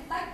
edit text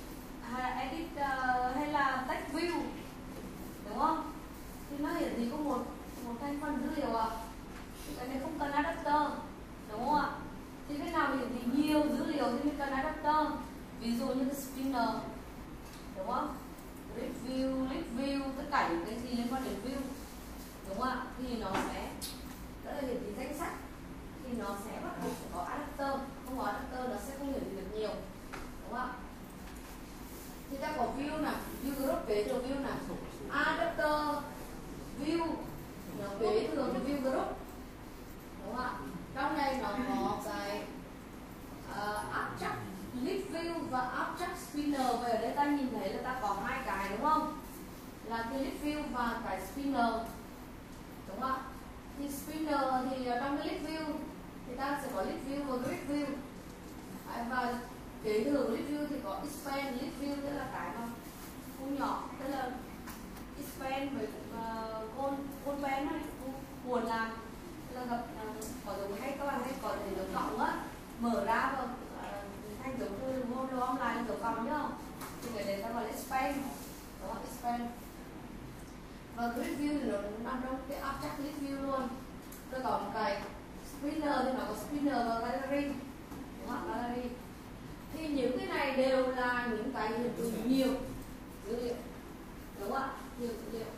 hay là text view, đúng không? Thì nó hiển thị có một thành phần dữ liệu à, thì cái này không cần adapter, đúng không ạ? Thì cái nào hiển thị nhiều dữ liệu thì mình cần adapter, ví dụ như cái spinner, đúng không? Grid view, list view, tất cả những cái gì liên quan đến view, đúng không ạ? Thì nó sẽ đó là hiển thị danh sách, thì nó sẽ bắt buộc phải có adapter, không có adapter nó sẽ không hiển thị được nhiều, đúng không ạ? Thì ta có view nào, view group kế thừa view nào, adapter view nó kế thừa cái view group, đúng không ạ? Trong này nó có cái abstract list view và abstract spinner. Vậy ở đây ta nhìn thấy là ta có hai cái, đúng không? Là cái list view và cái spinner, đúng không ạ? Thì spinner thì trong cái list view thì ta sẽ có list view và grid view, và kế thừa list view thì có expand list view, tức là cái mà khu nhỏ, tức là expand với côn pen này, cuốn làm là gặp có giống hay các bạn hay có thể dấu cộng á, mở ra và thành dấu thư lưu online dấu cộng nhá, thì cái đấy ta gọi là expand, đó expand. Và grid view thì nó nằm trong cái abstract list view luôn. Rồi còn cái spinner thì nó có spinner và gallery, đúng không? Gallery thì những cái này đều là những cái hiển thị nhiều dữ liệu, đúng không ạ? Nhiều dữ liệu.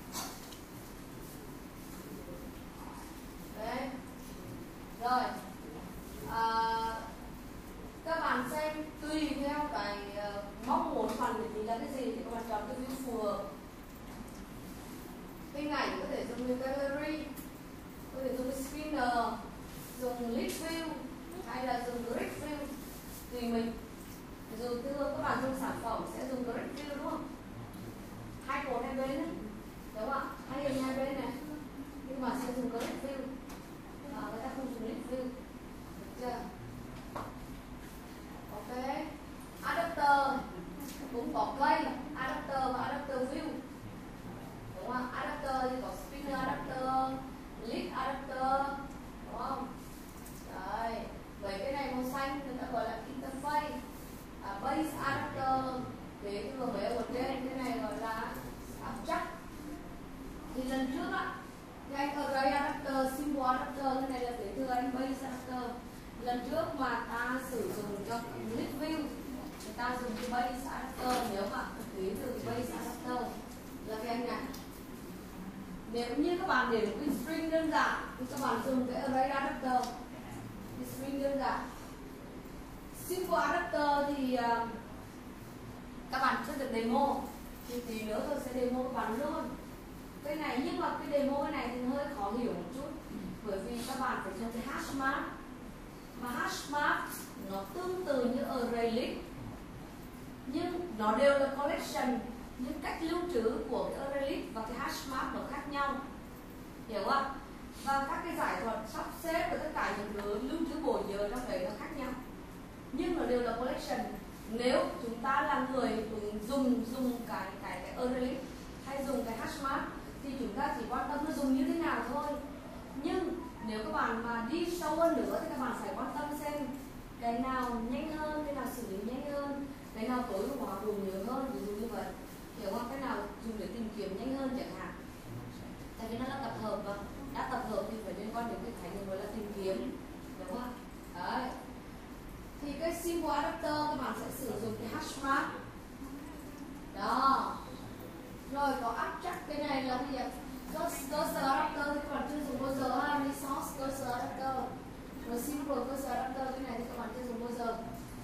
Đấy. Rồi các bạn xem tùy theo cái mong muốn bạn thì là cái gì thì các bạn chọn cái view phù hợp. Hình ảnh có thể dùng cái gallery, có thể dùng cái spinner, dùng list view hay là dùng grid view tùy mình. Dù thưa các bạn dùng sản phẩm sẽ dùng grid view, đúng không? Hai cột hai bên đấy, đúng không ạ? Hai hình hai bên này, nhưng mà sẽ dùng grid view, người ta không dùng list view, được chưa? Ok. Adapter cũng có cây adapter và adapter view, đúng không? Adapter thì có spinner adapter, list adapter, đúng không? Đấy, vậy cái này màu xanh người ta gọi là interface, base adapter để thừa mấy ở trên, cái này gọi là abstract. Thì lần trước á, thì anh array adapter, symbol adapter, cái này là để thừa anh base adapter. Lần trước mà ta sử dụng cho list view thì ta dùng cái base adapter, nếu mà kế thừa cái base adapter là cái anh này. Nếu như các bạn để một cái string đơn giản thì các bạn dùng cái array adapter, cái string đơn giản. Symbol adapter thì các bạn chưa được demo, thì tí nữa tôi sẽ demo các bạn luôn cái này, nhưng mà cái demo cái này thì hơi khó hiểu một chút, bởi vì các bạn phải dùng cái hash map, mà hash map nó tương tự như array list, nhưng nó đều là collection, nhưng cách lưu trữ của cái array list và cái hash map nó khác nhau, hiểu không? Và các cái giải thuật sắp xếp và tất cả những thứ lưu trữ bổ nhớ trong đấy nó khác nhau, nhưng nó đều là collection. Nếu chúng ta là người dùng cái array list hay dùng cái hash map thì chúng ta chỉ quan tâm nó dùng như thế nào thôi. Nhưng nếu các bạn mà đi sâu hơn nữa thì các bạn phải quan tâm xem cái nào nhanh hơn, cái nào xử lý nhanh hơn, cái nào tối ưu hóa bổ nhớ hơn, ví dụ như vậy, hiểu không? Cái nào dùng để tìm kiếm nhanh hơn chẳng hạn, tại vì nó là tập hợp mà, đã tập hợp thì phải liên quan đến cái khái niệm gọi là tìm kiếm, đúng không? Đấy. Thì cái symbol adapter các bạn sẽ sử dụng cái hash map đó. Rồi có abstract, cái này là gì ạ? Cursor adapter thì các bạn chưa dùng bao giờ ha. Resource cursor adapter, rồi symbol cursor adapter, cái này thì các bạn chưa dùng bao giờ.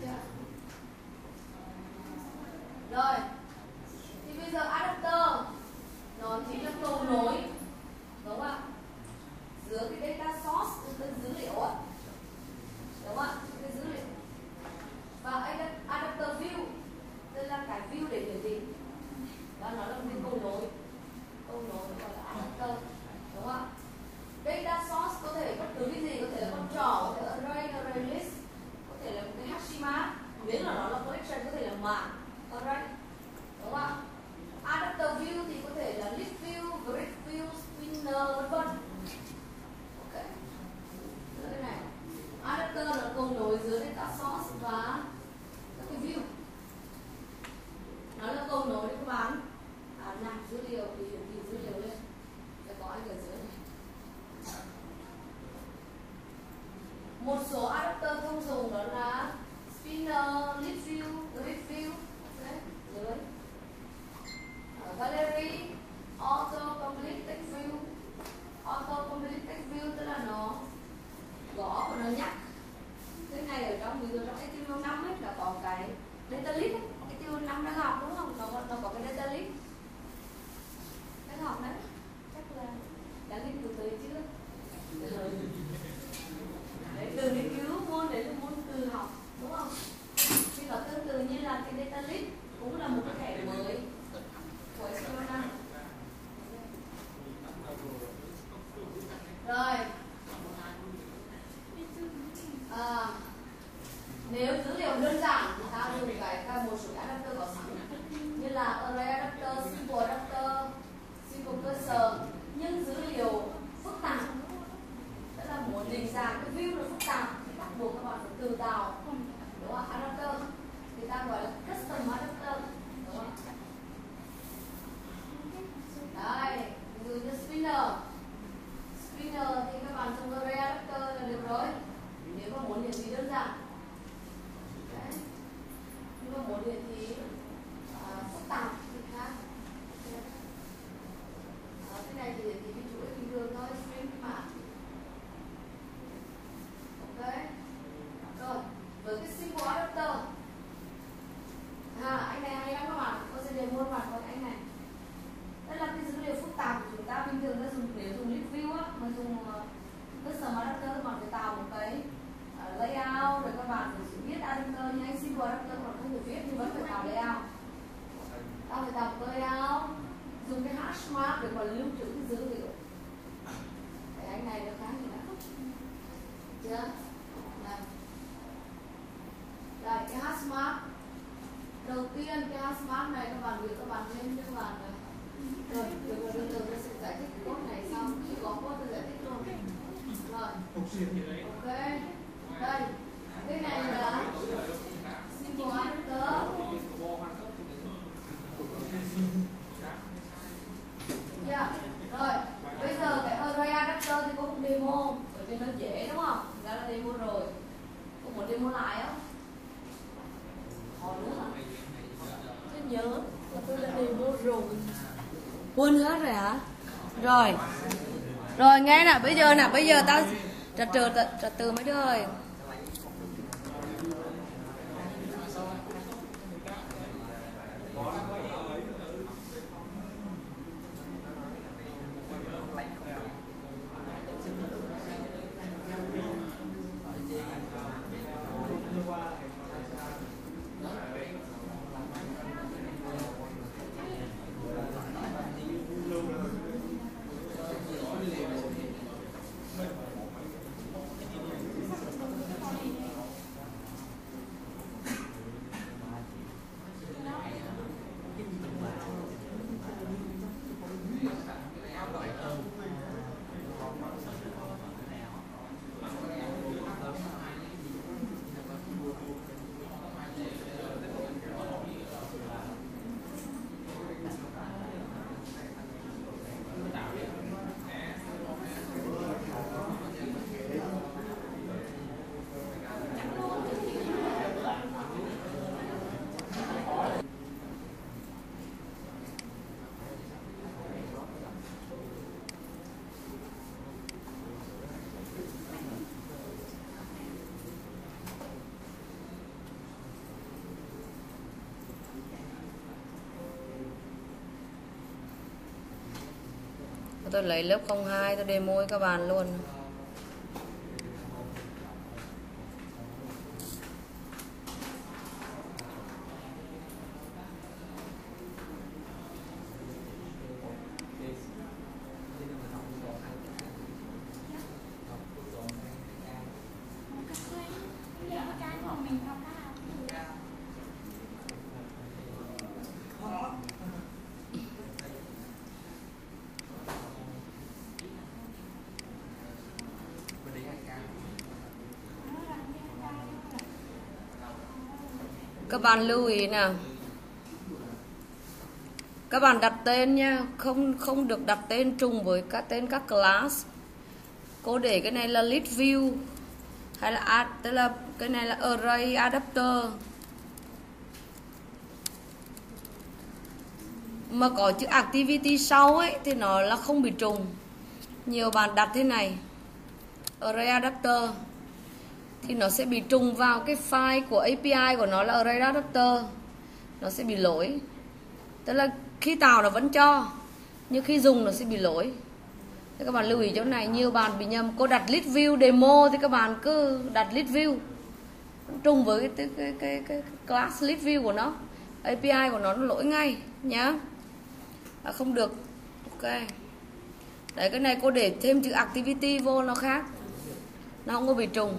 Rồi thì bây giờ adapter nó chính là cầu nối, đúng không ạ? Giữa cái data source, cái dữ liệu á, đúng không ạ? Cái dữ liệu và adapter view, tức là cái view để hiển thị, và nó là một cái cầu nối gọi là adapter, đúng không ạ? Data source có thể bất cứ cái gì, có thể là con trỏ, có thể là array list, có thể là một cái hash map, miễn là nó là collection, có thể là mảng array, đúng không ạ? Adapter view thì có thể là list view, grid view, spinner, vân vân. Ok, cái này adapter là cầu nối giữa data source và các cái view, data list ấy. Cái chương 5 đang học đúng không? Nó có cái data list đang học đấy, chắc là đã nghiên cứu tới chưa? Đấy, từ nghiên cứu môn đấy là môn từ học đúng không? Thì nó tương tự như là cái data list cũng là một cái thẻ mới của SQL5. Rồi nếu dữ liệu đơn giản thì ta dùng một số adapter có sẵn như là array adapter, simple adapter, simple cursor. Nhưng dữ liệu phức tạp, tức là muốn định dạng cái view nó phức tạp thì bắt buộc các bạn phải tự tạo, đúng không? Adapter thì ta gọi là custom adapter, đúng không? Đây, ví dụ như spinner thì các bạn dùng array adapter là được rồi nếu mà muốn hiển thị đơn giản. Đấy. Nhưng mà muốn hiển thị phức tạp thì khác. Cái này thì hiển thị cái chuỗi bình thường thôi, string mà. Ok. Rồi, với cái simple adapter. Anh này hay lắm các bạn, tôi sẽ demo mặt với anh này. Đây là cái dữ liệu phức tạp của chúng ta bình thường ta dùng nếu dùng list view á, mà dùng custom adapter các bạn phải tạo một cái layout rồi các bạn phải viết adapter như anh simple adapter còn không thể viết nhưng vẫn phải tạo layout. Ta phải tạo một layout dùng cái hash mark để mà lưu trữ cái dữ liệu. Cái anh này nó khá như nào? Chưa? Này. Đây cái hash mark. Đầu tiên cái hash mark này các bạn lên cho các bạn này. Rồi, từ từ tôi sẽ giải thích code này xong, khi có code tôi giải thích luôn. Rồi, ok. Đây, cái này là simple adapter. Yeah. Rồi, bây giờ cái array adapter thì có một demo, bởi vì nó dễ đúng không? Ra là demo rồi. Có muốn demo lại không? Còn nữa hả? Tôi nhớ là tôi đã demo rồi. Quên hết rồi hả? Rồi nghe nè, bây giờ tao trật tự mấy đứa ơi. Tôi lấy lớp 02 tôi demo với các bạn luôn. Các bạn lưu ý nào, các bạn đặt tên nha, không được đặt tên trùng với các tên các class. Cô để cái này là list view hay là tức là cái này là array adapter mà có chữ activity sau ấy thì nó là không bị trùng. Nhiều bạn đặt thế này array adapter thì nó sẽ bị trùng vào cái file của API của nó là array adapter, nó sẽ bị lỗi. Tức là khi tạo nó vẫn cho, nhưng khi dùng nó sẽ bị lỗi. Thế các bạn lưu ý chỗ này, nhiều bạn bị nhầm. Cô đặt list view demo thì các bạn cứ đặt list view trùng với cái class list view của nó, API của nó lỗi ngay nhá, không được. Ok, đấy, cái này cô để thêm chữ activity vô nó khác, nó không có bị trùng.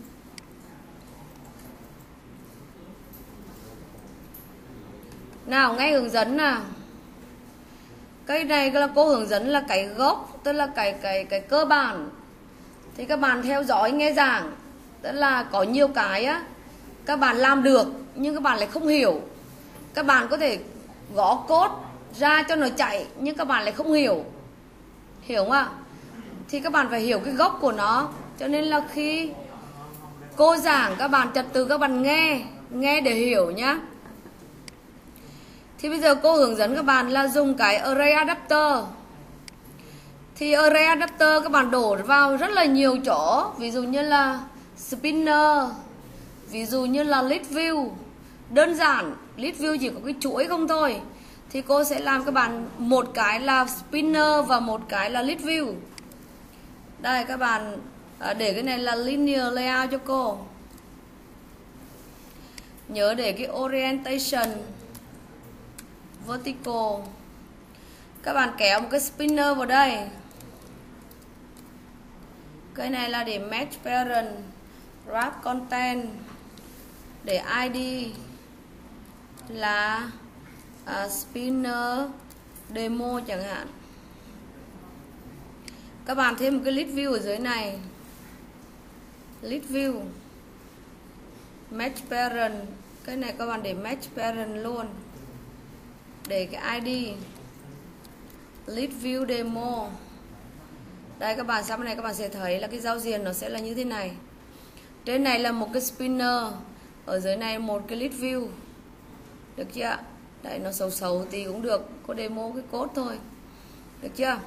Nào, ngay hướng dẫn nào. Cái này là cô hướng dẫn là cái gốc, tức là cái cơ bản. Thì các bạn theo dõi nghe giảng, tức là có nhiều cái á các bạn làm được nhưng các bạn lại không hiểu. Các bạn có thể gõ code ra cho nó chạy nhưng các bạn lại không hiểu. Hiểu không ạ? Thì các bạn phải hiểu cái gốc của nó. Cho nên là khi cô giảng các bạn trật tự, các bạn nghe để hiểu nhá. Thì bây giờ cô hướng dẫn các bạn là dùng cái array adapter. Thì array adapter các bạn đổ vào rất là nhiều chỗ, ví dụ như là spinner, ví dụ như là list view. Đơn giản, list view chỉ có cái chuỗi không thôi. Thì cô sẽ làm các bạn một cái là spinner và một cái là list view. Đây các bạn để cái này là linear layout cho cô. Nhớ để cái orientation vertical. Các bạn kéo một cái spinner vào đây. Cái này là để match parent, wrap content, để ID là spinner demo chẳng hạn. Các bạn thêm một cái list view ở dưới này, list view match parent. Cái này các bạn để match parent luôn, để cái ID list view demo. Đây các bạn, sau này các bạn sẽ thấy là cái giao diện nó sẽ là như thế này. Trên này là một cái spinner, ở dưới này một cái list view. Được chưa? Đây nó xấu thì cũng được, có demo cái code thôi. Được chưa?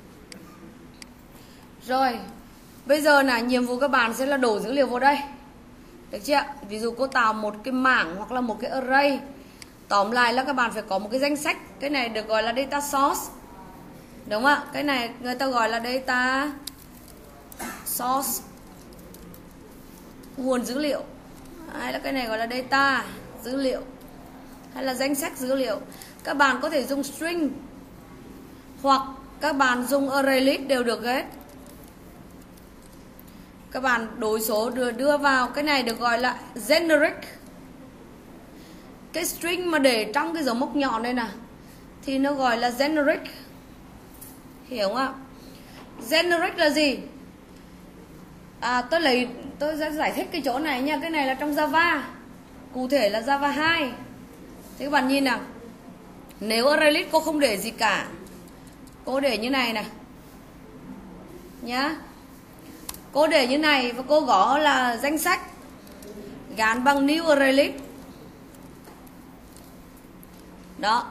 Rồi, bây giờ là nhiệm vụ các bạn sẽ là đổ dữ liệu vào đây. Được chưa? Ví dụ cô tạo một cái mảng hoặc là một cái array. Tóm lại là các bạn phải có một cái danh sách. Cái này được gọi là data source. Đúng không ạ? Cái này người ta gọi là data source, nguồn dữ liệu. Hay là cái này gọi là data, dữ liệu, hay là danh sách dữ liệu. Các bạn có thể dùng string hoặc các bạn dùng array list đều được hết. Các bạn đối số đưa vào. Cái này được gọi là generic. Cái string mà để trong cái dấu mốc nhọn đây nè thì nó gọi là generic. Hiểu không ạ? Generic là gì? Tôi sẽ giải thích cái chỗ này nha. Cái này là trong Java, cụ thể là Java 2. Thế các bạn nhìn nào. Nếu array list cô không để gì cả, cô để như này nè nhá. Cô để như này và cô gõ là danh sách gắn bằng new array list. Đó.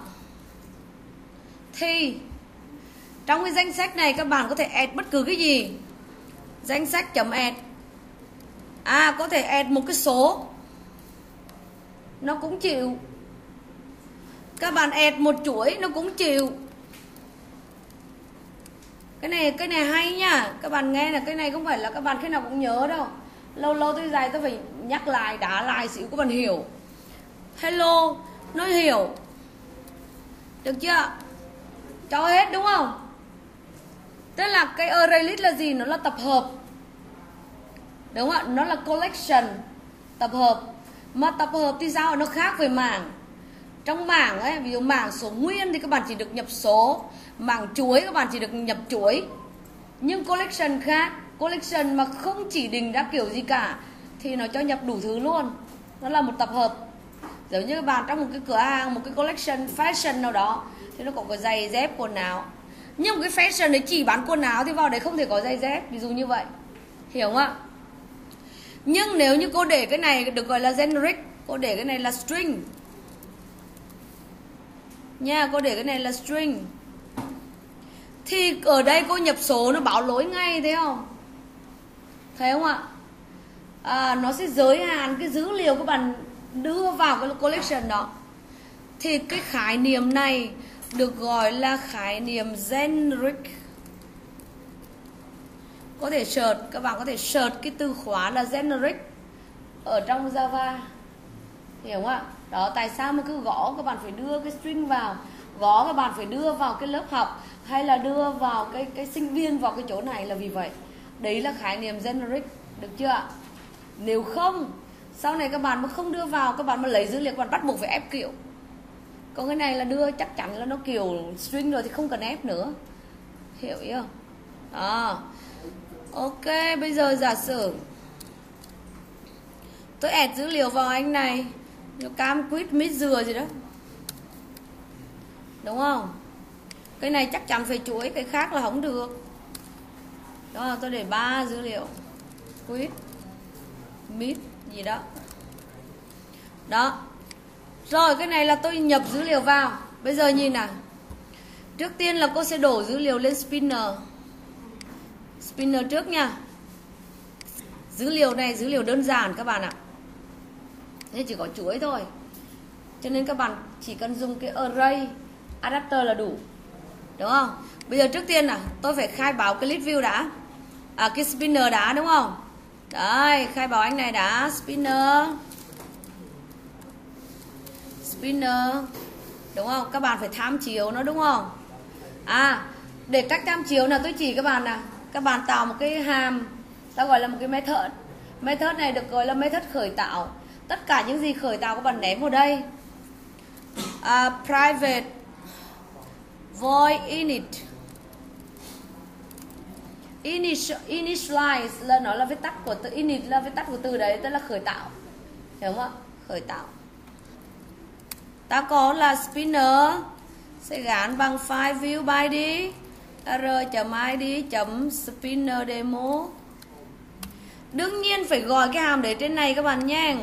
Thì trong cái danh sách này các bạn có thể add bất cứ cái gì. Danh sách chấm add. Có thể add một cái số, nó cũng chịu. Các bạn add một chuỗi nó cũng chịu. Cái này hay nha. Các bạn nghe là cái này không phải là các bạn khi nào cũng nhớ đâu. Lâu lâu tôi dạy tôi phải nhắc lại, đá lại xíu các bạn hiểu. Hello, nó hiểu. Được chưa? Cho hết đúng không? Tức là cái array list là gì? Nó là tập hợp. Đúng không ạ? Nó là collection, tập hợp. Mà tập hợp thì sao? Nó khác với mảng. Trong mảng ấy, ví dụ mảng số nguyên thì các bạn chỉ được nhập số, mảng chuỗi các bạn chỉ được nhập chuỗi. Nhưng collection khác. Collection mà không chỉ định ra kiểu gì cả thì nó cho nhập đủ thứ luôn. Nó là một tập hợp. Giống như các bạn trong một cái cửa hàng, một cái collection fashion nào đó thì nó có cái giày dép quần áo. Nhưng một cái fashion đấy chỉ bán quần áo thì vào đấy không thể có giày dép, ví dụ như vậy. Hiểu không ạ? Nhưng nếu như cô để cái này được gọi là generic, cô để cái này là string nha, cô để cái này là string, thì ở đây cô nhập số nó báo lỗi ngay, thấy không? Thấy không ạ? nó sẽ giới hạn cái dữ liệu các bạn đưa vào cái collection đó. Thì cái khái niệm này được gọi là khái niệm generic. Có thể search, các bạn có thể search cái từ khóa là generic ở trong Java, hiểu không ạ? Đó, tại sao mà cứ gõ các bạn phải đưa cái string vào, gõ các bạn phải đưa vào cái lớp học, hay là đưa vào cái sinh viên vào cái chỗ này là vì vậy. Đấy là khái niệm generic, được chưa ạ? Nếu không, sau này các bạn mà không đưa vào, các bạn mà lấy dữ liệu, các bạn bắt buộc phải ép kiểu. Còn cái này là đưa chắc chắn là nó kiểu string rồi thì không cần ép nữa, hiểu ý không? Ok, bây giờ giả sử tôi add dữ liệu vào anh này, cam quýt mít dừa gì đó, đúng không? Cái này chắc chắn phải chuỗi, cái khác là không được. Đó, tôi để 3 dữ liệu quýt mít gì đó. Đó. Rồi cái này là tôi nhập dữ liệu vào. Bây giờ nhìn nào. Trước tiên là cô sẽ đổ dữ liệu lên spinner. Spinner trước nha. Dữ liệu này dữ liệu đơn giản các bạn ạ. Nên chỉ có chuỗi thôi. Cho nên các bạn chỉ cần dùng cái array adapter là đủ. Đúng không? Bây giờ trước tiên là tôi phải khai báo cái list view đã. Cái spinner đã, đúng không? Đấy, khai báo anh này đã. Spinner, đúng không? Các bạn phải tham chiếu nó, đúng không? Để cách tham chiếu là tôi chỉ các bạn nào. Các bạn tạo một cái hàm, ta gọi là một cái method. Method này được gọi là method khởi tạo. Tất cả những gì khởi tạo các bạn ném vào đây. Private void init. Initialize là nó là viết tắt của từ init, là viết tắt của từ đấy, tức là khởi tạo, hiểu không ạ? Khởi tạo. Ta có là spinner sẽ gắn bằng file view by id r.id.spinner demo. Đương nhiên phải gọi cái hàm để trên này các bạn nhé.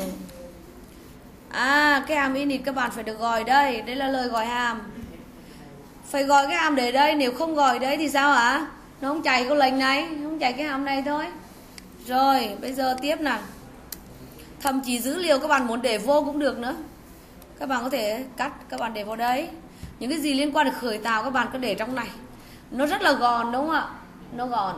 Cái hàm init các bạn phải được gọi đây. Đây là lời gọi hàm. Phải gọi cái hàm để đây. Nếu không gọi đấy thì sao hả? Nó không chạy câu lệnh này, không chạy cái hàm này thôi. Rồi bây giờ tiếp nào. Thậm chí dữ liệu các bạn muốn để vô cũng được nữa. Các bạn có thể cắt, các bạn để vào đấy. Những cái gì liên quan đến khởi tạo các bạn cứ để trong này. Nó rất là gọn, đúng không ạ? Nó gọn.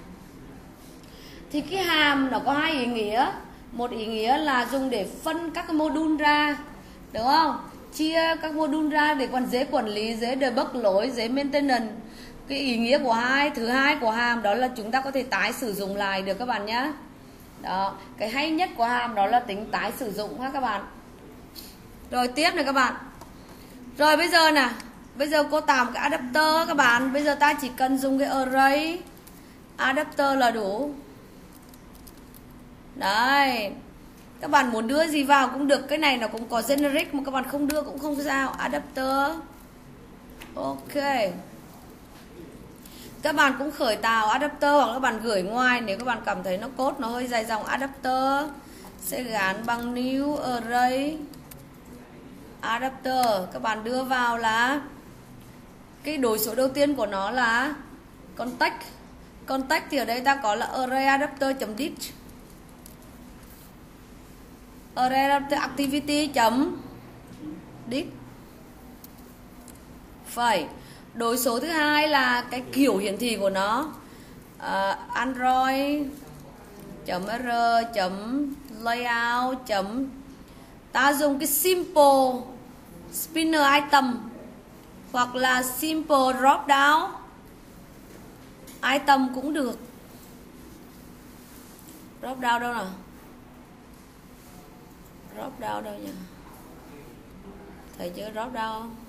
Thì cái hàm nó có hai ý nghĩa. Một ý nghĩa là dùng để phân các cái module ra, đúng không? Chia các module ra để còn dễ quản lý, dễ debug lỗi, dễ maintenance. Cái ý nghĩa của thứ hai của hàm đó là chúng ta có thể tái sử dụng lại được các bạn nhé. Đó, cái hay nhất của hàm đó là tính tái sử dụng ha các bạn. Rồi tiếp này các bạn. Rồi bây giờ nè, bây giờ cô tạo một cái adapter các bạn. Bây giờ ta chỉ cần dùng cái array adapter là đủ. Đấy. Các bạn muốn đưa gì vào cũng được. Cái này nó cũng có generic mà các bạn không đưa cũng không sao. Adapter. Ok. Các bạn cũng khởi tạo adapter hoặc các bạn gửi ngoài. Nếu các bạn cảm thấy nó code nó hơi dài dòng, adapter sẽ gắn bằng new array adapter. Các bạn đưa vào là cái đối số đầu tiên của nó là context. Context thì ở đây ta có là array adapter.dit, array adapter activity.dit. Phải. Đối số thứ hai là cái kiểu hiển thị của nó, android.r.layout. Ta dùng cái simple spinner item hoặc là simple drop down item cũng được. Drop down đâu nào? Drop down đâu nhỉ? Thầy chưa drop down không?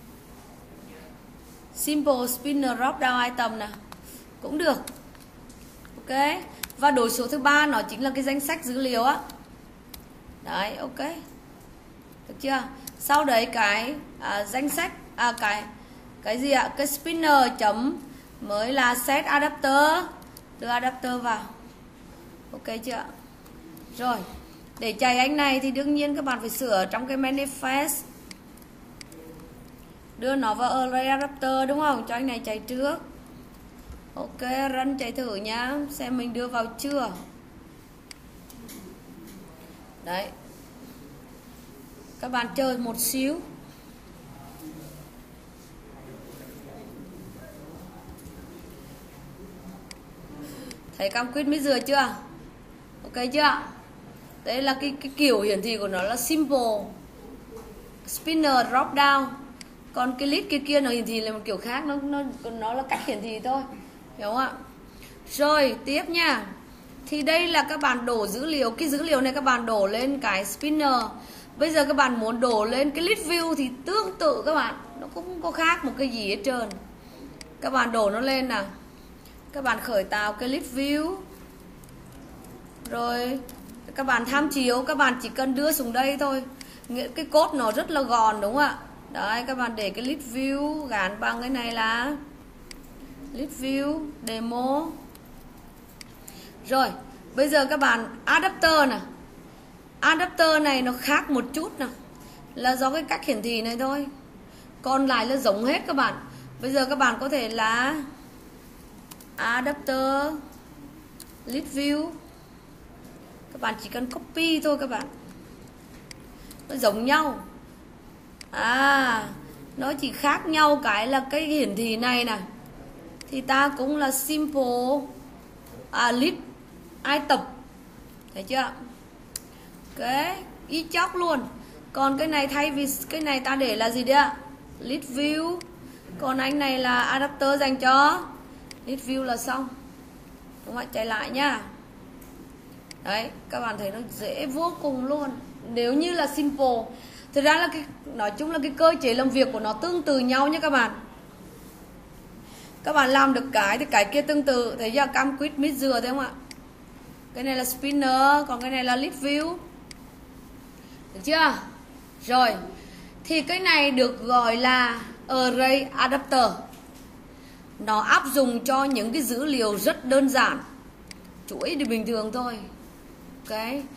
Simple spinner drop down item nè, cũng được. Ok. Và đối số thứ ba nó chính là cái danh sách dữ liệu á. Đấy, ok. Được chưa? Sau đấy cái danh sách cái gì ạ? Cái spinner chấm mới là set adapter, đưa adapter vào. Ok chưa? Rồi, để chạy anh này thì đương nhiên các bạn phải sửa trong cái manifest. Đưa nó vào array adapter, đúng không? Cho anh này chạy trước. Ok, run chạy thử nhá, xem mình đưa vào chưa. Đấy, các bạn chờ một xíu. Thấy cam quýt mới dừa chưa? Ok chưa? Đấy là cái kiểu hiển thị của nó là simple spinner drop down. Còn cái list kia nó hiển thị là một kiểu khác, nó là cách hiển thị thôi, hiểu không ạ? Rồi tiếp nha. Thì đây là các bạn đổ dữ liệu, cái dữ liệu này các bạn đổ lên cái spinner. Bây giờ các bạn muốn đổ lên cái list view thì tương tự các bạn, nó cũng không có khác một cái gì hết trơn. Các bạn đổ nó lên nào. Các bạn khởi tạo cái list view. Rồi các bạn tham chiếu, các bạn chỉ cần đưa xuống đây thôi. Cái code nó rất là gọn đúng không ạ? Đấy, các bạn để cái list view gắn bằng cái này là list view demo. Rồi, bây giờ các bạn adapter nè. Adapter này nó khác một chút nè, là do cái cách hiển thị này thôi. Còn lại là giống hết các bạn. Bây giờ các bạn có thể là adapter list view. Các bạn chỉ cần copy thôi các bạn. Nó giống nhau. Nó chỉ khác nhau cái là cái hiển thị này nè. Thì ta cũng là simple list item. Thấy chưa? Ok, y chóc luôn. Còn cái này thay vì cái này ta để là gì đấy ạ? List view. Còn anh này là adapter dành cho list view là xong. Đúng không ạ? Chạy lại nhá. Đấy, các bạn thấy nó dễ vô cùng luôn. Nếu như là simple. Thực ra là nói chung là cái cơ chế làm việc của nó tương tự nhau nhé các bạn. Các bạn làm được cái thì cái kia tương tự. Thấy chưa? Cam quýt mít dừa thấy không ạ? Cái này là spinner, còn cái này là list view. Được chưa? Rồi. Thì cái này được gọi là array adapter. Nó áp dụng cho những cái dữ liệu rất đơn giản. Chuỗi thì bình thường thôi. Ok.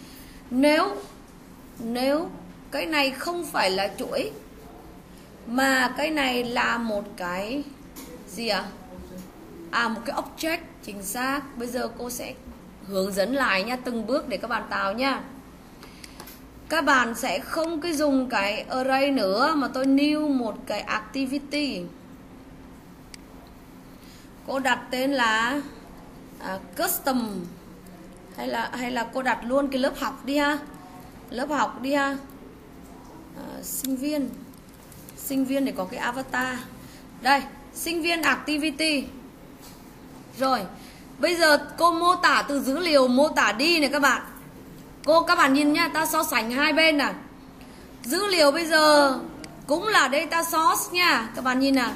Nếu cái này không phải là chuỗi, mà cái này là một cái gì ạ? Một cái object, chính xác. Bây giờ cô sẽ hướng dẫn lại nha, từng bước để các bạn tạo nha. Các bạn sẽ không cái dùng cái array nữa, mà tôi new một cái activity. Cô đặt tên là custom, hay là cô đặt luôn cái lớp học đi ha. Lớp học đi ha. Sinh viên để có cái avatar. Đây, sinh viên activity. Rồi, bây giờ cô mô tả từ dữ liệu, mô tả đi này các bạn. Các bạn nhìn nhá, ta so sánh hai bên nè. Dữ liệu bây giờ cũng là data source nha. Các bạn nhìn nào.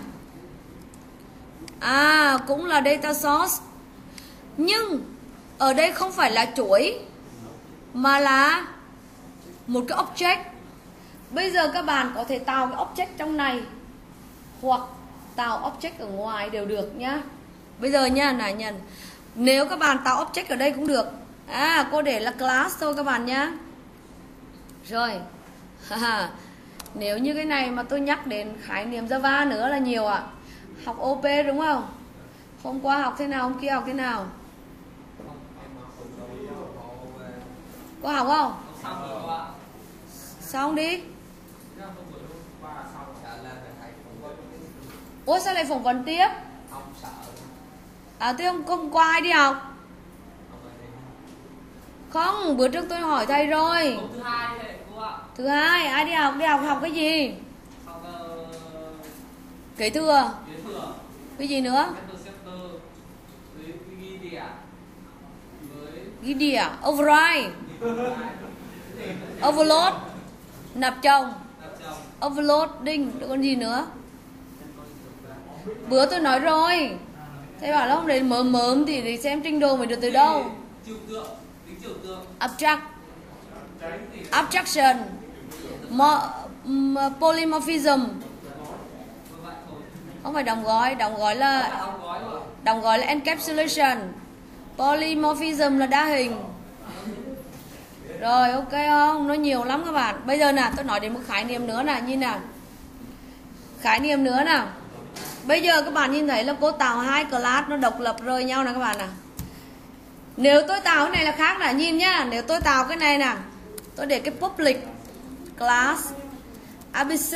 Cũng là data source. Nhưng ở đây không phải là chuỗi, mà là một cái object. Bây giờ các bạn có thể tạo cái object trong này, hoặc tạo object ở ngoài đều được nhá. Bây giờ nha, nãy nhận. Nếu các bạn tạo object ở đây cũng được. Cô để là class thôi các bạn nhá. Rồi. Nếu như cái này mà tôi nhắc đến khái niệm Java nữa là nhiều ạ. Học OP đúng không? Hôm qua học thế nào, hôm kia học thế nào? Có học không? Xong đi. Ủa sao lại phỏng vấn tiếp? Thế hôm qua ai đi học? Không, bữa trước tôi hỏi thầy rồi. Thứ hai, ai đi học? Đi học cái gì? Kế thừa. Cái gì nữa? Ghi đĩa, override, overload, nạp chồng, overloading, còn gì nữa? Bữa tôi nói rồi. Thầy bảo là không đến mớm thì để xem trình độ mình được từ đâu. Abstraction, polymorphism. Không phải đóng gói là encapsulation. Polymorphism là đa hình. Rồi ok không? Nó nhiều lắm các bạn. Bây giờ nè, tôi nói đến một khái niệm nữa nè, nhìn nào. Khái niệm nữa nào. Bây giờ các bạn nhìn thấy là cô tạo hai class nó độc lập rời nhau nè các bạn nè. Nếu tôi tạo cái này là khác nè, nhìn nhá. Nếu tôi tạo cái này nè, tôi để cái public class ABC.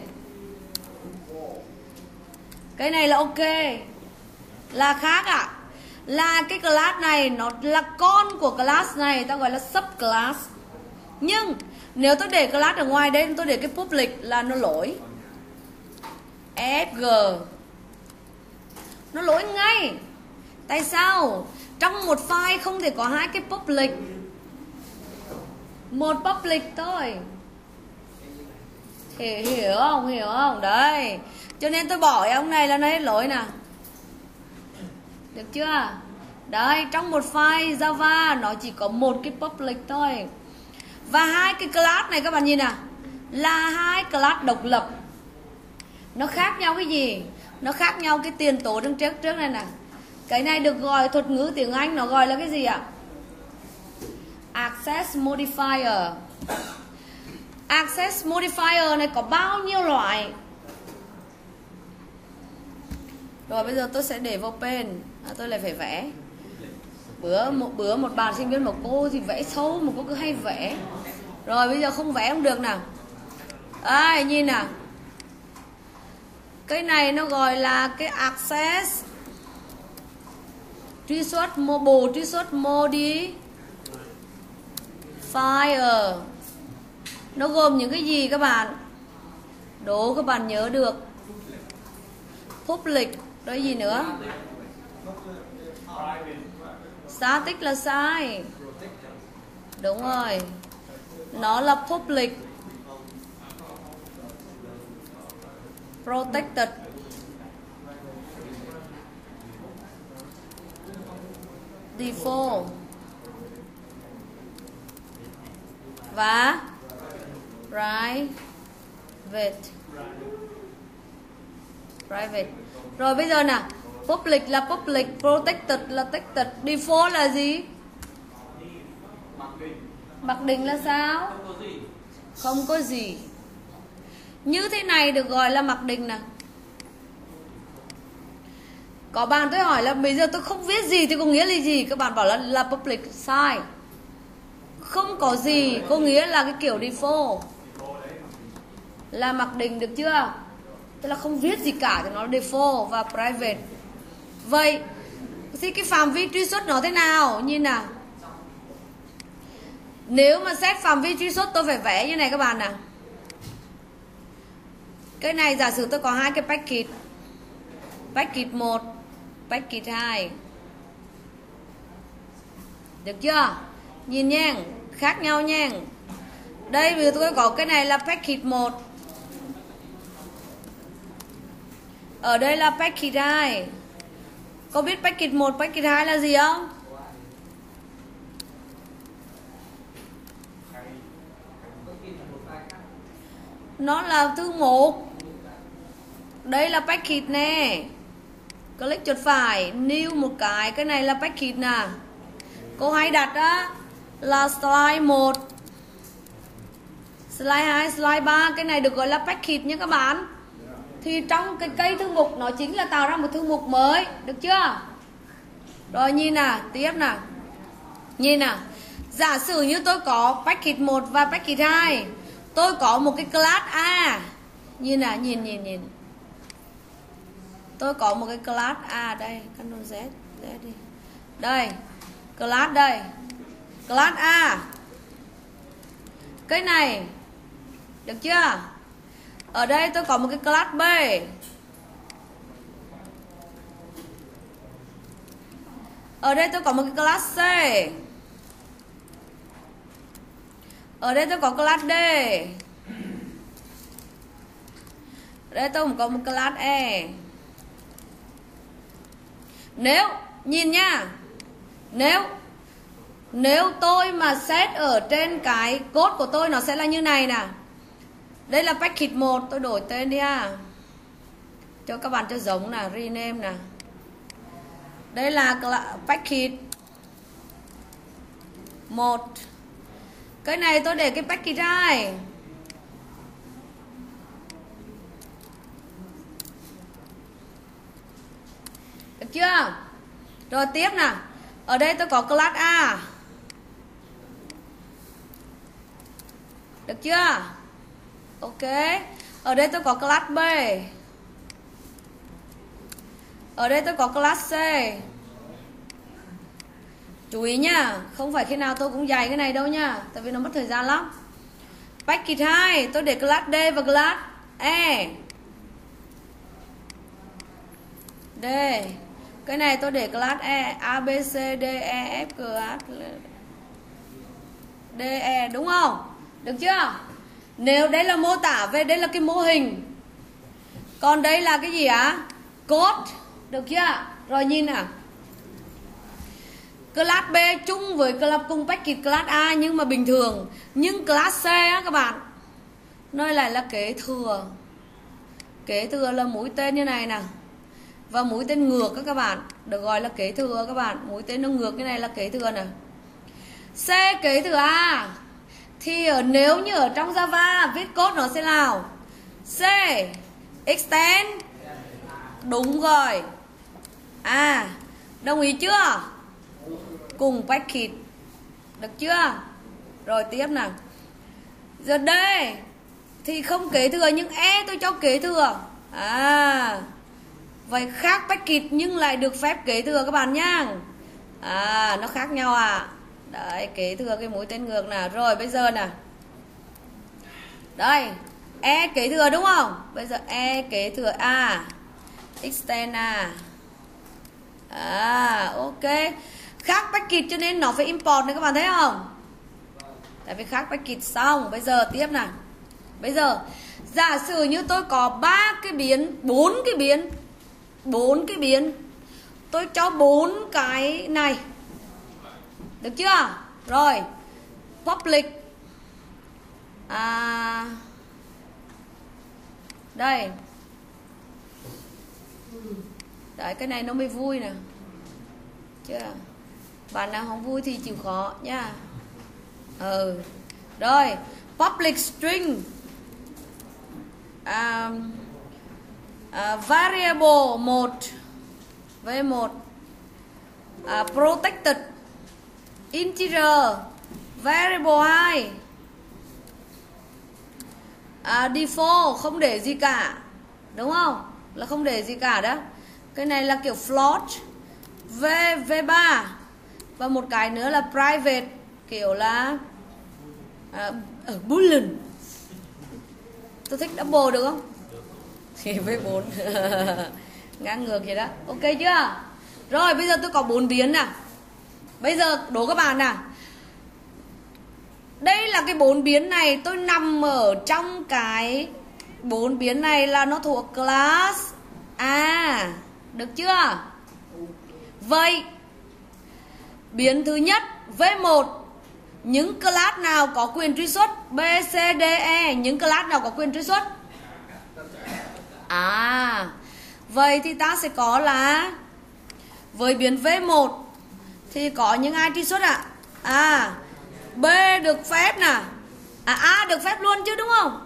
Cái này là ok, là khác ạ. Là cái class này nó là con của class này, ta gọi là subclass. Nhưng nếu tôi để class ở ngoài đây, tôi để cái public là nó lỗi. SG nó lỗi ngay. Tại sao? Trong một file không thể có hai cái public, một public thôi. Hiểu không? Hiểu không? Đấy. Cho nên tôi bỏ cái ông này là nó hết lỗi nè. Được chưa? Đấy, trong một file Java nó chỉ có một cái public thôi. Và hai cái class này các bạn nhìn nào, là hai class độc lập. Nó khác nhau cái gì? Nó khác nhau cái tiền tố đằng trước này nè. Cái này được gọi, thuật ngữ tiếng Anh nó gọi là cái gì ạ? Access modifier. Access modifier này có bao nhiêu loại? Rồi bây giờ tôi sẽ để vào pen. Tôi lại phải vẽ. Bữa một bạn sinh viên một cô thì vẽ sâu, một cô cứ hay vẽ. Rồi bây giờ không vẽ không được nào. Nhìn nào. Cái này nó gọi là cái access truy xuất mobile, truy xuất modifier. Nó gồm những cái gì các bạn? Đố các bạn nhớ được. Public, đó gì nữa? Static là sai. Đúng rồi. Nó là public. Protected. Default. Và private. Rồi bây giờ nào, public là public, protected là protected, default là gì? Mặc định là sao? Không có gì. Như thế này được gọi là mặc định nè. Có bạn tôi hỏi là bây giờ tôi không viết gì thì có nghĩa là gì? Các bạn bảo là public, sai. Không có gì có nghĩa là cái kiểu default, là mặc định, được chưa? Tức là không viết gì cả thì nó là default và private. Vậy thì cái phạm vi truy xuất nó thế nào? Nhìn nào. Nếu mà xét phạm vi truy xuất tôi phải vẽ như này các bạn nào. Cái này giả sử tôi có hai cái package. Package 1, package 2. Được chưa? Nhìn nha, khác nhau nha. Đây bây giờ tôi có cái này là package 1. Ở đây là package 2. Có biết package 1, package 2 là gì không? Nó là thư mục. Đây là package nè. Click chuột phải, new một cái này là package nè. Cô hay đặt á là slide 1, slide 2, slide 3. Cái này được gọi là package nhé các bạn. Thì trong cái cây thư mục nó chính là tạo ra một thư mục mới. Được chưa? Rồi nhìn nào, tiếp nào. Nhìn nào. Giả sử như tôi có package 1 và package 2. Tôi có một cái class A. Nhìn nào, nhìn. Tôi có một cái class A đây, Ctrl Z đi. Đây, class đây. Class A. Cái này. Được chưa? Ở đây tôi có một cái class B. Ở đây tôi có một cái class C. Ở đây tôi có class D. Ở đây tôi có một class E. Nếu, nhìn nha. Nếu tôi mà set ở trên cái code của tôi nó sẽ là như này nè. Đây là package 1, tôi đổi tên đi ha. Cho các bạn cho giống nè, rename nè. Đây là package 1. Cái này tôi để cái package 2. Được chưa? Rồi tiếp nè. Ở đây tôi có class A. Được chưa? Ok. Ở đây tôi có class B. Ở đây tôi có class C. Chú ý nhá, không phải khi nào tôi cũng dạy cái này đâu nha, tại vì nó mất thời gian lắm. Package 2 tôi để class D và class E. D. Cái này tôi để class E, A, B, C, D, E, F, class D, E, đúng không? Được chưa? Nếu đây là mô tả về, đây là cái mô hình. Còn đây là cái gì á? Code. Được chưa? Rồi nhìn nào. Class B chung với class cùng package class A nhưng mà bình thường. Nhưng class C á các bạn, nơi này là kế thừa. Kế thừa là mũi tên như này nè. Và mũi tên ngược các bạn, được gọi là kế thừa các bạn. Mũi tên nó ngược cái này là kế thừa nè. C kế thừa A. Thì nếu như ở trong Java viết code nó sẽ nào? C extend. Đúng rồi. À, đồng ý chưa? Cùng package. Được chưa? Rồi tiếp nào. Giờ D thì không kế thừa nhưng E tôi cho kế thừa. À, vậy khác package nhưng lại được phép kế thừa các bạn nhá. À, nó khác nhau à. Đấy, kế thừa cái mũi tên ngược nào. Rồi bây giờ nè. Đây, E kế thừa đúng không? Bây giờ E kế thừa A. Extend A. À, ok. Khác package cho nên nó phải import này các bạn thấy không? Tại vì khác package xong. Bây giờ tiếp nào. Bây giờ giả sử như tôi có 3 cái biến, 4 cái biến. 4 cái biến. Tôi cho 4 cái này. Được chưa? Rồi. Public. Đây. Đấy, cái này nó mới vui nè. Chưa? Bạn nào không vui thì chịu khó nha. Rồi. Public string. Variable 1 V1. Protected integer variable 2. Default không để gì cả. Đúng không? Là không để gì cả đó. Cái này là kiểu float. V3. Và một cái nữa là private, kiểu là boolean. Tôi thích double được không? Thì V4. Ngang ngược vậy đó. Ok chưa? Rồi bây giờ tôi có 4 biến nè. Bây giờ đố các bạn nè. Đây là cái 4 biến này, tôi nằm ở trong cái 4 biến này là nó thuộc class A. Được chưa? Vậy biến thứ nhất V1, những class nào có quyền truy xuất? B, C, D, E, những class nào có quyền truy xuất? Vậy thì ta sẽ có là với biến V1 thì có những ai truy xuất ạ? B được phép nè. A được phép luôn chứ đúng không?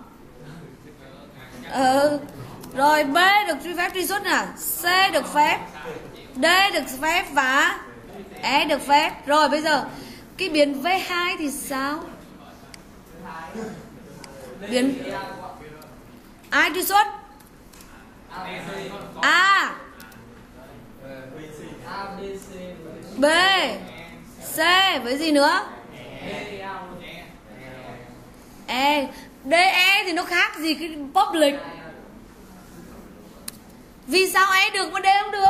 Rồi B được phép truy xuất nè. C được phép, D được phép và E được phép. Rồi bây giờ cái biến V2 thì sao? Biến ai truy xuất? A, B, C với gì nữa? E. DE thì nó khác gì cái public? Vì sao E được mà D không được?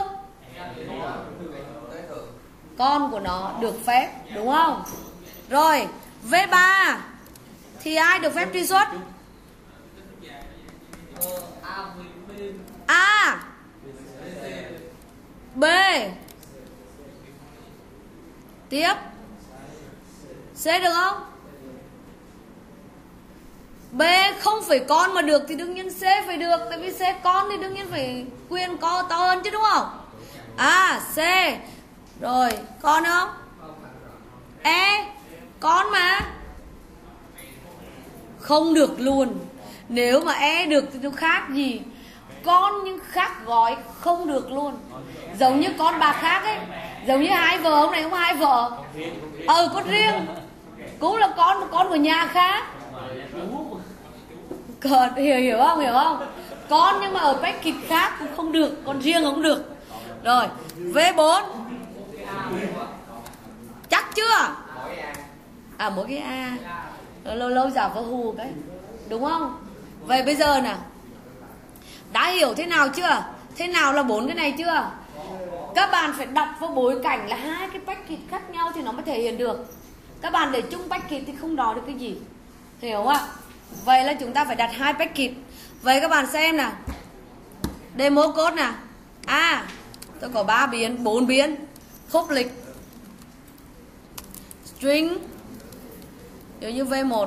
Con của nó được phép, đúng không? Rồi V3 thì ai được phép truy xuất? A, B, tiếp C được không? B không phải con mà được thì đương nhiên C phải được. Tại vì C con thì đương nhiên phải quyền co to hơn chứ đúng không? C. Rồi con không? E con mà không được luôn. Nếu mà E được thì nó khác gì? Con nhưng khác gói không được luôn. Giống như con bà khác ấy. Giống như hai vợ, hôm nay không hai vợ. Con riêng cũng là con của nhà khác. Còn hiểu không? Con nhưng mà ở package khác cũng không được, con riêng không được. Rồi, V4. Chắc chưa? À, mỗi cái A. Lâu lâu giả vờ hù cái. Đúng không? Vậy bây giờ nè, đã hiểu thế nào chưa? Thế nào là 4 cái này chưa? Các bạn phải đặt vào bối cảnh là hai cái package khác nhau thì nó mới thể hiện được. Các bạn để chung package thì không đo được cái gì. Hiểu không ạ? Vậy là chúng ta phải đặt hai package. Vậy các bạn xem nào. Demo code nào. À, tôi có 3 biến, 4 biến. Public string giống như V1.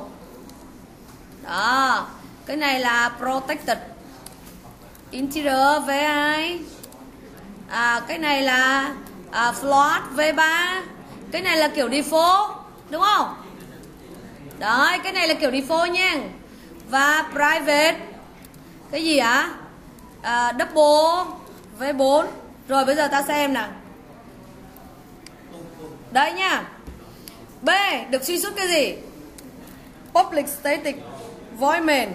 Đó, cái này là protected integer V2. Cái này là float V3. Cái này là kiểu default, đúng không? Đấy, cái này là kiểu default nha. Và private cái gì ạ? Double V4. Rồi bây giờ ta xem nào. Đấy nha. B được suy xuất cái gì? Public static void main.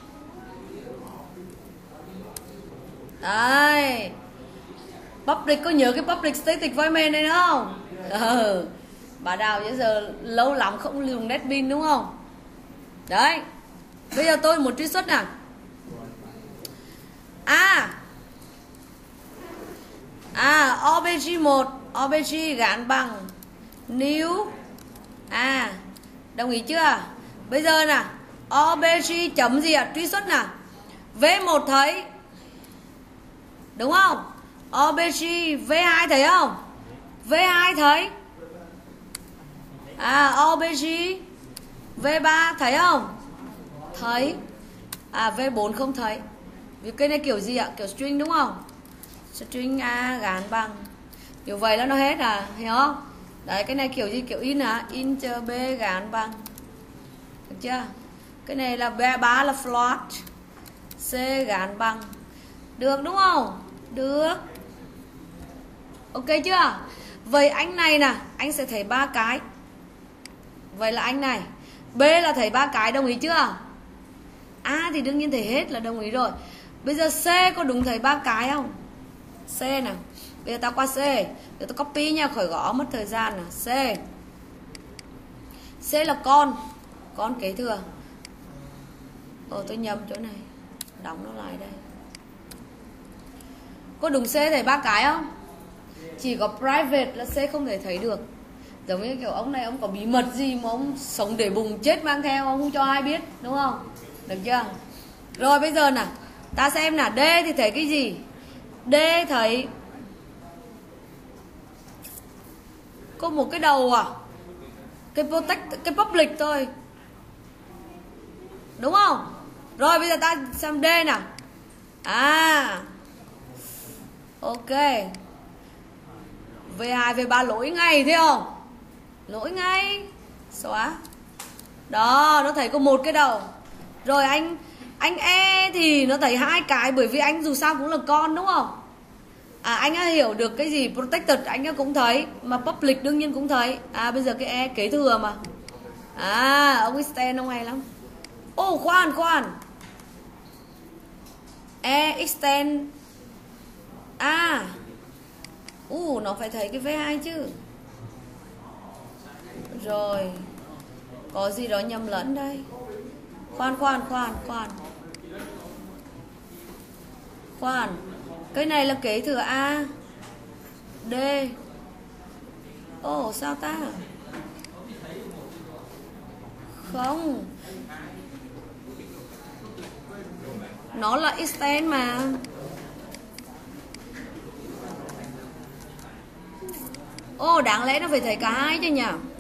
Đấy. Public, có nhớ cái public static void main này không? Bà Đào bây giờ lâu lắm không dùng NetBeans đúng không? Đấy. Bây giờ tôi một truy xuất nào. OBJ1 OBJ gắn bằng new. Đồng ý chưa? Bây giờ nè, OBJ chấm gì ạ? Truy xuất nào. V1 thấy. Đúng không? OBJ V2 thấy không? V2 thấy. OBJ V3 thấy không? Thấy. V4 không thấy. Vì cái này kiểu gì ạ? Kiểu string đúng không? String A gắn bằng. Kiểu vậy là nó hết hiểu không? Đấy, cái này kiểu gì? Kiểu in Inter B gắn bằng. Được chưa? Cái này là B3 là float. C gắn bằng. Được đúng không? Được. Ok chưa? Vậy anh này nè, anh sẽ thấy 3 cái. Vậy là anh này. B là thấy 3 cái, đồng ý chưa? A thì đương nhiên thấy hết là đồng ý rồi. Bây giờ C có đúng thấy 3 cái không? C nào. Bây giờ ta qua C. Để tôi copy nha, khỏi gõ mất thời gian nào. C. C là con kế thừa. Tôi nhầm chỗ này. Đóng nó lại đây. Có đúng C thấy 3 cái không? Chỉ có private là C không thể thấy được. Giống như kiểu ông này ông có bí mật gì mà ông sống để bùng chết mang theo, ông không cho ai biết, đúng không? Được chưa? Rồi bây giờ nè, ta xem nè, D thì thấy cái gì? D thấy có một cái đầu cái protect, cái public thôi. Đúng không? Rồi bây giờ ta xem D nào. Ok. V2, V3 lỗi ngay thấy không? Lỗi ngay. Xóa. Đó, nó thấy có một cái đầu. Rồi anh E thì nó thấy 2 cái, bởi vì anh dù sao cũng là con đúng không? Anh đã hiểu được cái gì protected anh cũng thấy, mà public đương nhiên cũng thấy. Bây giờ cái E kế thừa mà. Ông extend ông hay lắm. Khoan. E extend. Nó phải thấy cái V2 chứ. Rồi. Có gì đó nhầm lẫn đây. Khoan. Cái này là kế thừa A. D. Sao ta? Không. Nó là extend mà. Đáng lẽ nó phải thấy cả hai chứ nhỉ?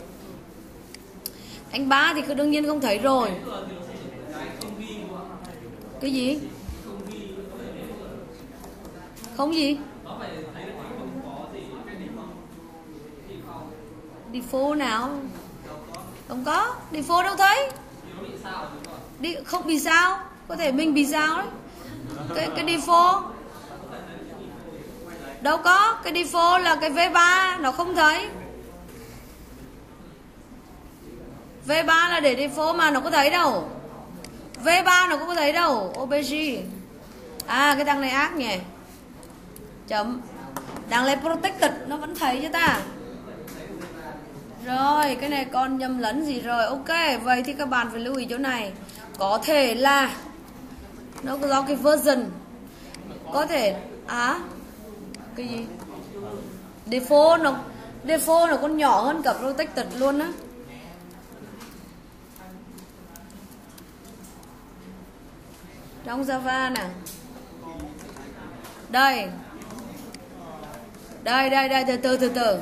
Anh ba thì đương nhiên không thấy rồi. Cái gì? Không gì? Default nào? Không có, default đâu thấy. Không bị sao? Có thể mình bị sao đấy. Cái default đâu có, cái default là cái V3 nó không thấy. V3 là để default mà nó có thấy đâu. V3 nó cũng có thấy đâu. OBG. À cái thằng này ác nhỉ. Chấm. Đằng này protected nó vẫn thấy cho ta. Rồi cái này còn nhầm lẫn gì rồi. Ok, vậy thì các bạn phải lưu ý chỗ này. Có thể là nó do cái version. Có thể cái gì? Default nó còn nhỏ hơn cả protected luôn á. Trong Java nè. Đây. Từ.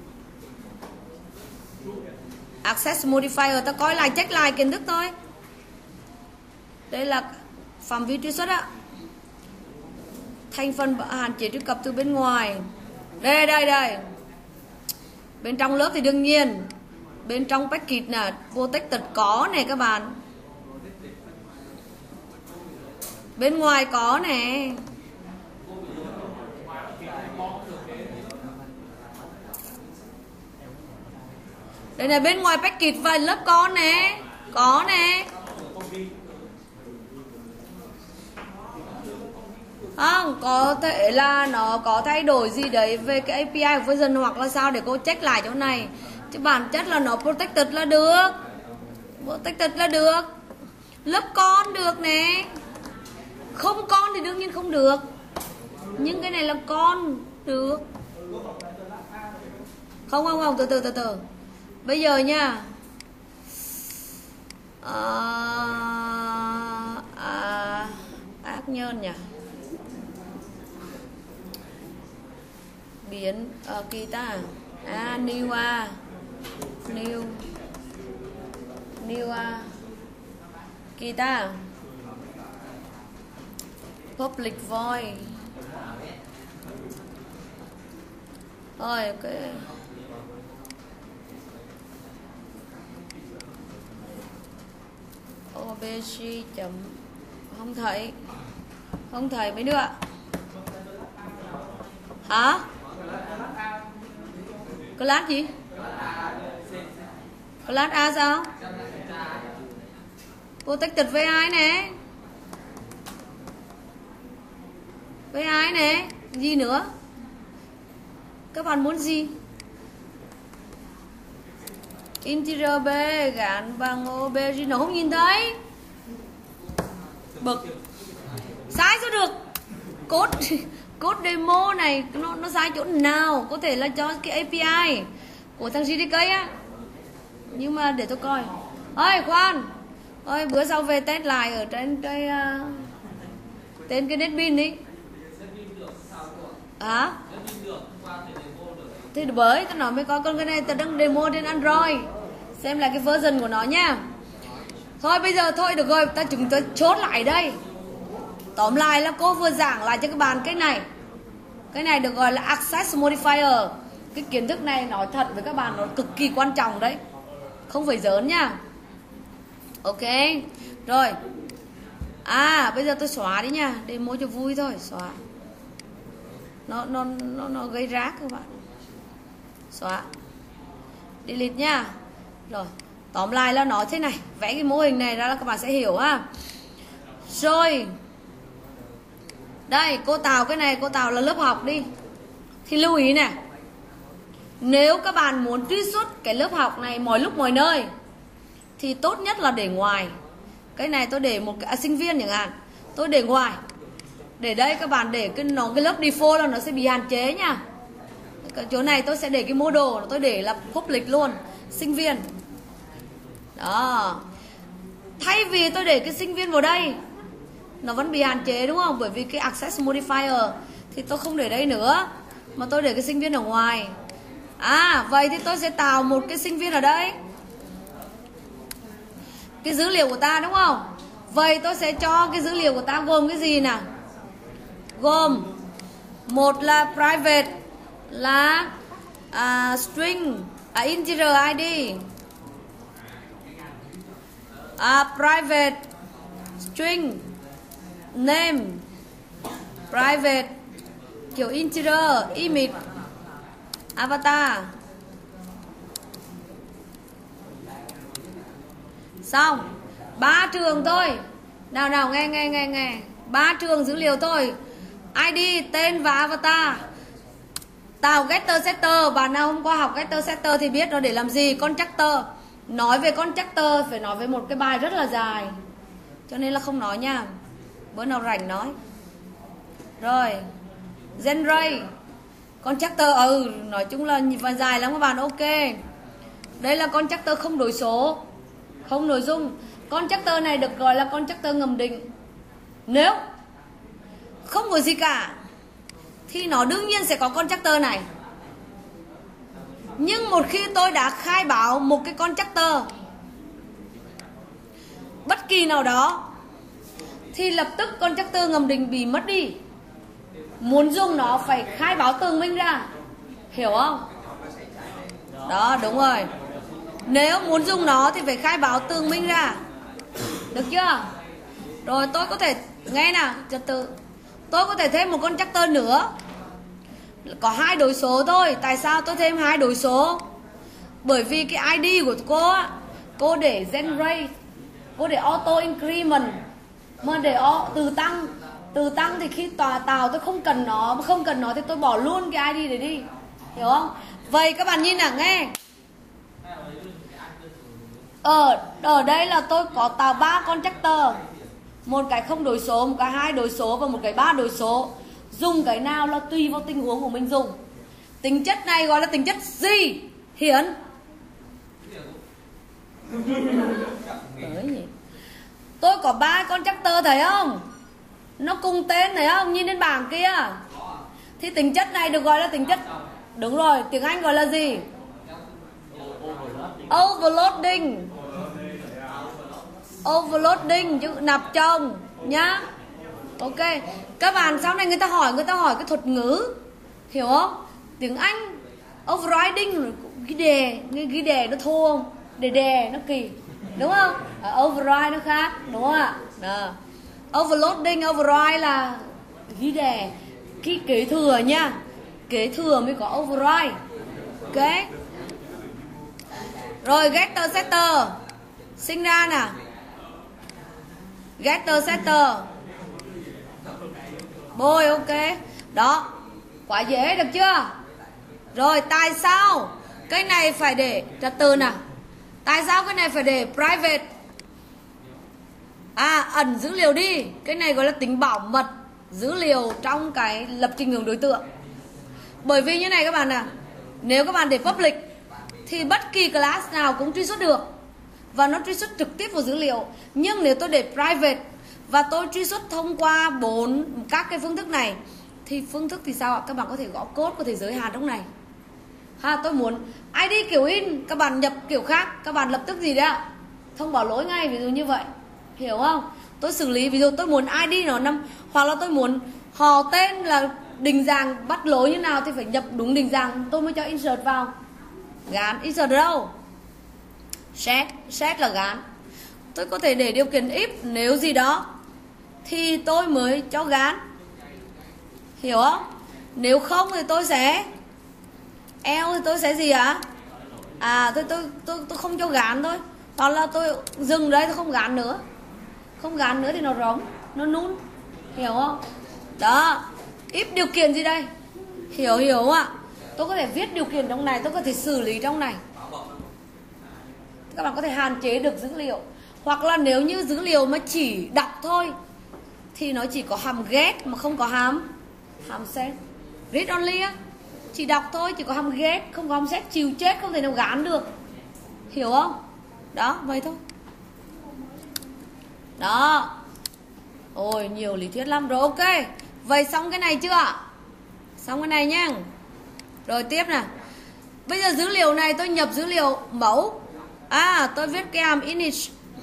Access modifier, ta coi lại check lại kiến thức thôi. Đây là phạm vi truy xuất á. Thành phần hạn chế truy cập từ bên ngoài. Đây. Bên trong lớp thì đương nhiên. Bên trong package nè, protected có này các bạn. Bên ngoài có nè. Đây là bên ngoài package và lớp con nè. Có nè. Không, có thể là nó có thay đổi gì đấy về cái API của version hoặc là sao để cô check lại chỗ này. Chứ bản chất là nó protected là được. Protected là được. Lớp con được nè. Không con thì đương nhiên không được. Nhưng cái này là con được. Không, từ. Bây giờ nha. Ác nhân nhỉ. Biến kỳ ta. New kỳ ta. Public void. Rồi ok. OBG chấm. Không thấy mấy đứa. Hả? Class gì? Class A sao? Protected với ai nè? Với ai nè? Gì nữa? Các bạn muốn gì? Integer B gắn bằng OBG nó không nhìn thấy. Bực. Sai sao được? Code demo này nó sai chỗ nào? Có thể là cho cái API của thằng JDK á. Nhưng mà để tôi coi. Ơi khoan. Ơi bữa sau về test lại ở trên cái tên cái NetBeans đi. Hả? Thì bởi tôi nói mới coi con cái này tôi đang demo trên Android. Xem lại cái version của nó nha. Thôi bây giờ thôi được rồi, chúng tôi chốt lại đây. Tóm lại là cô vừa giảng lại cho các bạn cái này. Cái này được gọi là Access Modifier. Cái kiến thức này nói thật với các bạn nó cực kỳ quan trọng đấy. Không phải giỡn nha. Ok. Rồi. Bây giờ tôi xóa đi nha. Demo cho vui thôi, xóa. Nó gây rác các bạn. Xóa. Delete nha. Rồi. Tóm lại là nó thế này. Vẽ cái mô hình này ra là các bạn sẽ hiểu ha. Rồi. Đây, cô tạo cái này, cô tạo là lớp học đi. Thì lưu ý này. Nếu các bạn muốn truy xuất cái lớp học này mọi lúc mọi nơi thì tốt nhất là để ngoài. Cái này tôi để một cái sinh viên chẳng hạn. Tôi để ngoài. Để đây các bạn để cái lớp default là nó sẽ bị hạn chế nha. Cái chỗ này tôi sẽ để cái model, tôi để là public luôn, sinh viên. Đó. Thay vì tôi để cái sinh viên vào đây, nó vẫn bị hạn chế đúng không? Bởi vì cái access modifier thì tôi không để đây nữa, mà tôi để cái sinh viên ở ngoài. Vậy thì tôi sẽ tạo một cái sinh viên ở đây. Cái dữ liệu của ta đúng không? Vậy tôi sẽ cho cái dữ liệu của ta gồm cái gì nào? Gồm một là private là string integer ID, private string name, private kiểu integer image avatar. Xong. 3 trường thôi. Nào nghe. 3 trường dữ liệu thôi. ID, tên và avatar. Tạo getter setter. Bạn nào hôm qua học getter setter thì biết nó để làm gì. Constructor. Nói về constructor phải nói về một cái bài rất là dài, cho nên là không nói nha, bữa nào rảnh nói. Rồi generate constructor, nói chung là dài lắm các bạn. Ok, đây là constructor không đổi số, không nội dung. Constructor này được gọi là constructor ngầm định. Nếu không có gì cả thì nó đương nhiên sẽ có constructor này. Nhưng một khi tôi đã khai báo một cái constructor bất kỳ nào đó thì lập tức constructor ngầm định bị mất đi. Muốn dùng nó phải khai báo tường minh ra. Hiểu không? Đó, đúng rồi. Nếu muốn dùng nó thì phải khai báo tường minh ra. Được chưa? Rồi tôi có thể, nghe nào, trật tự. Tôi có thể thêm một constructor nữa. Có 2 đối số thôi. Tại sao tôi thêm 2 đối số? Bởi vì cái ID của cô á, cô để generate, cô để auto increment, mà để từ tăng thì khi tạo tôi không cần nó thì tôi bỏ luôn cái ID để đi. Hiểu không? Vậy các bạn nhìn nào, nghe. Ở đây là tôi có tạo 3 constructor. Một cái không đổi số, một cái 2 đổi số và một cái 3 đổi số. Dùng cái nào là tùy vào tình huống của mình dùng. Tính chất này gọi là tính chất gì? Hiển. Tôi có 3 constructor thấy không? Nó cùng tên thấy không? Nhìn lên bảng kia. Thì tính chất này được gọi là tính chất, đúng rồi, tiếng Anh gọi là gì? Overloading. Overloading chứ nạp chồng nhá. Ok, các bạn sau này người ta hỏi cái thuật ngữ, hiểu không? Tiếng Anh overriding, ghi đề nó thô không? Đề nó kỳ, đúng không? Override nó khác, đúng không ạ? Overloading, override là ghi đề, cái kế thừa nha, kế thừa mới có override. Ok. Rồi getter setter sinh ra nè. Getter setter bôi, ok. Đó, quá dễ, được chưa? Rồi tại sao cái này phải để trật tự nè? Tại sao cái này phải để private? Ẩn dữ liệu đi. Cái này gọi là tính bảo mật dữ liệu trong cái lập trình hướng đối tượng. Bởi vì như này các bạn nè, nếu các bạn để public thì bất kỳ class nào cũng truy xuất được, và nó truy xuất trực tiếp vào dữ liệu. Nhưng nếu tôi để private và tôi truy xuất thông qua 4 các cái phương thức này, thì phương thức thì sao ạ? Các bạn có thể gõ code, có thể giới hạn trong này. Tôi muốn ID kiểu in, các bạn nhập kiểu khác, các bạn lập tức gì đấy ạ? Thông báo lỗi ngay, ví dụ như vậy. Hiểu không? Tôi xử lý, ví dụ tôi muốn ID nó nằm, hoặc là tôi muốn họ tên là định dạng bắt lỗi như nào thì phải nhập đúng định dạng tôi mới cho insert vào. Gán, insert ở đâu? Set là gán. Tôi có thể để điều kiện if nếu gì đó thì tôi mới cho gán. Hiểu không? Nếu không thì tôi sẽ else thì tôi sẽ gì ạ? Tôi không cho gán thôi. Hoặc là tôi dừng đấy, tôi không gán nữa. Không gán nữa thì nó rỗng, nó nún. Hiểu không? Đó. If điều kiện gì đây? Hiểu không ạ? Tôi có thể viết điều kiện trong này, tôi có thể xử lý trong này. Các bạn có thể hạn chế được dữ liệu. Hoặc là nếu như dữ liệu mà chỉ đọc thôi thì nó chỉ có hàm get mà không có hàm set. Read only á, chỉ đọc thôi, chỉ có hàm get, không có hàm set, chịu chết, không thể nào gán được. Hiểu không? Đó, vậy thôi. Đó. Ôi, nhiều lý thuyết lắm rồi, ok. Vậy xong cái này chưa? Xong cái này nhá. Rồi tiếp nè. Bây giờ dữ liệu này tôi nhập dữ liệu mẫu. Tôi viết cái hàm init,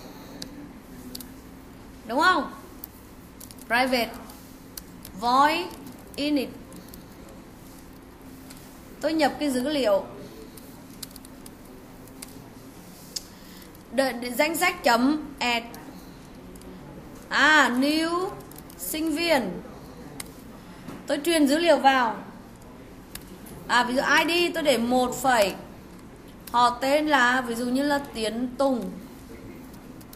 đúng không? Private void init. Tôi nhập cái dữ liệu danh sách chấm add new sinh viên. Tôi truyền dữ liệu vào. Ví dụ ID tôi để 1 phẩy, họ tên là ví dụ như là Tiến Tùng.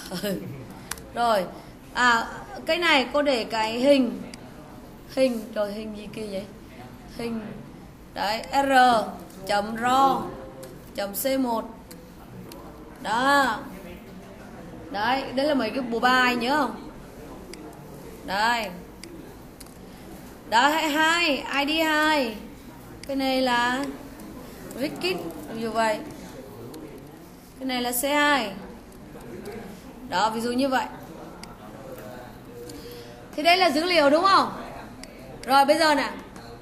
Rồi cái này cô để cái hình rồi hình gì kia vậy, hình đấy, r.ro.c1 đó. Đấy, đây là mấy cái bộ bài nhớ không? Đây. Đó, ID 2. Cái này là Rickit như vậy. Cái này là C2. Đó, ví dụ như vậy. Thì đây là dữ liệu đúng không? Rồi bây giờ nè,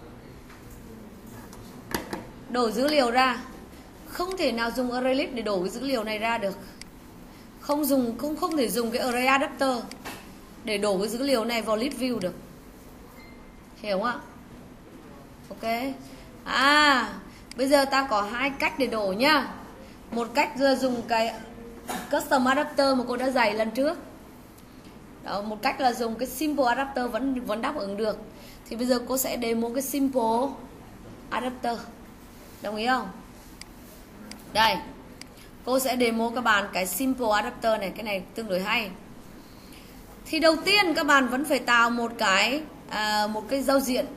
đổ dữ liệu ra. Không thể nào dùng array list để đổ cái dữ liệu này ra được. Không thể dùng cái array adapter để đổ cái dữ liệu này vào list view được. Hiểu không ạ? Ok. Bây giờ ta có hai cách để đổ nhá. Một cách là dùng cái custom adapter mà cô đã dạy lần trước. Đó, một cách là dùng cái simple adapter vẫn đáp ứng được. Thì bây giờ cô sẽ demo cái simple adapter. Đồng ý không? Đây. Cô sẽ demo các bạn cái simple adapter này, cái này tương đối hay. Thì đầu tiên các bạn vẫn phải tạo một cái giao diện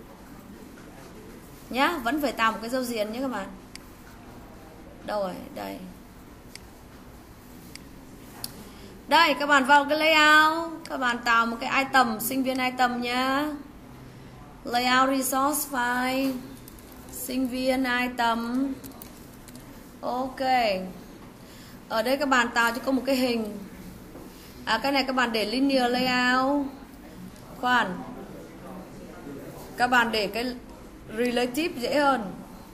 nhá, vẫn phải tạo một cái giao diện nhé các bạn. Đâu rồi? Đây. Đây, các bạn vào cái layout, các bạn tạo một cái item, sinh viên item nhá. Layout resource file, sinh viên item. Ok. Ở đây các bạn tạo cho cô một cái hình. Cái này các bạn để linear layout. Khoan. Các bạn để cái relative dễ hơn.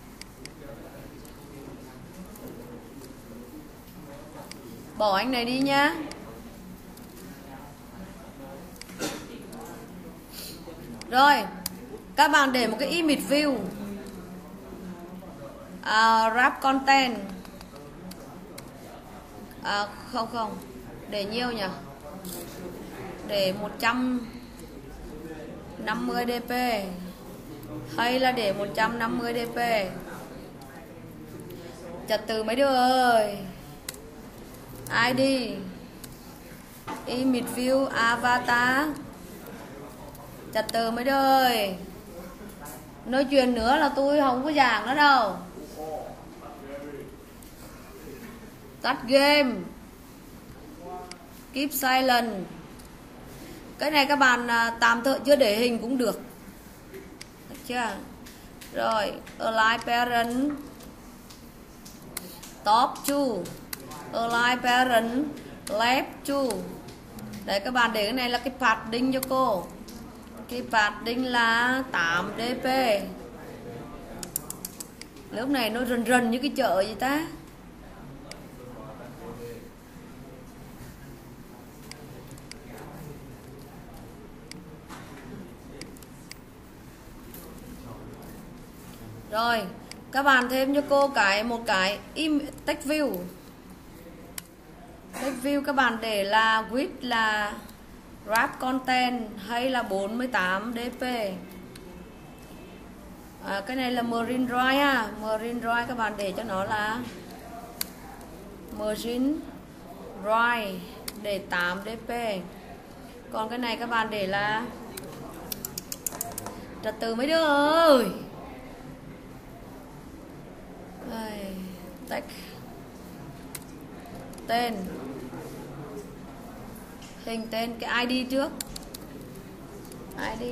Bỏ anh này đi nhá. Rồi, các bạn để một cái image view. Wrap content. Không. Để nhiêu nhỉ? Để 150 dp hay là để 150 dp? Trật tự mấy đứa ơi. ID image view avatar. Trật tự mấy đứa ơi. Nói chuyện nữa là tôi không có giảng nữa đâu. Tắt game. Keep silent. Cái này các bạn tạm thời chưa để hình cũng được. Được chưa? Rồi, align parent top 2, align parent left 2. Đấy, các bạn để cái này là cái padding cho cô. Cái padding là 8 dp. Lúc này nó rần như cái chợ vậy ta. Rồi, các bạn thêm cho cô một cái text view. Text view các bạn để là width là wrap content hay là 48 dp. Cái này là marine dry ha. Marine dry các bạn để cho nó là marine dry để 8 dp. Còn cái này các bạn để là trật tự mấy đứa ơi. Text tên, hình tên, cái ID trước. ID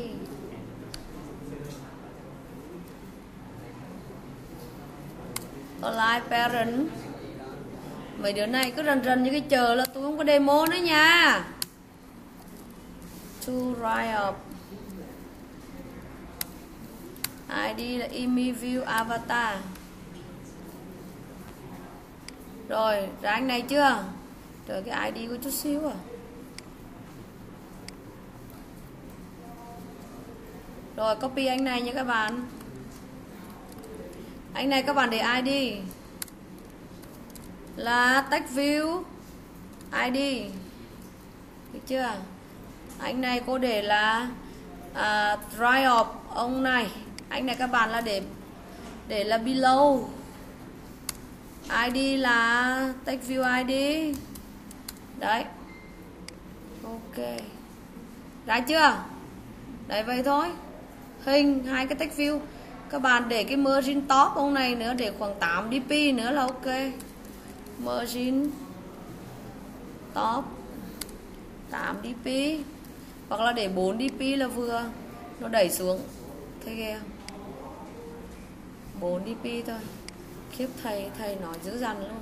align parent. Mấy đứa này cứ rần như cái chờ là tôi không có demo nữa nha. To right up. ID là image view avatar. Rồi, ra anh này chưa? Trời, cái ID có chút xíu à. Rồi, copy anh này nha các bạn. Anh này các bạn để ID là text view ID. Được chưa? Anh này cô để là dry off ông này. Anh này các bạn là để là below. ID là text view ID. Đấy. Ok. Đã chưa? Đấy vậy thôi. Hình, hai cái text view. Các bạn để cái margin top ông này nữa, để khoảng 8 dp nữa là ok. Margin top 8 dp, hoặc là để 4 dp là vừa. Nó đẩy xuống. Thấy kìa, 4 dp thôi. Khiếp, thầy nói dữ dằn luôn.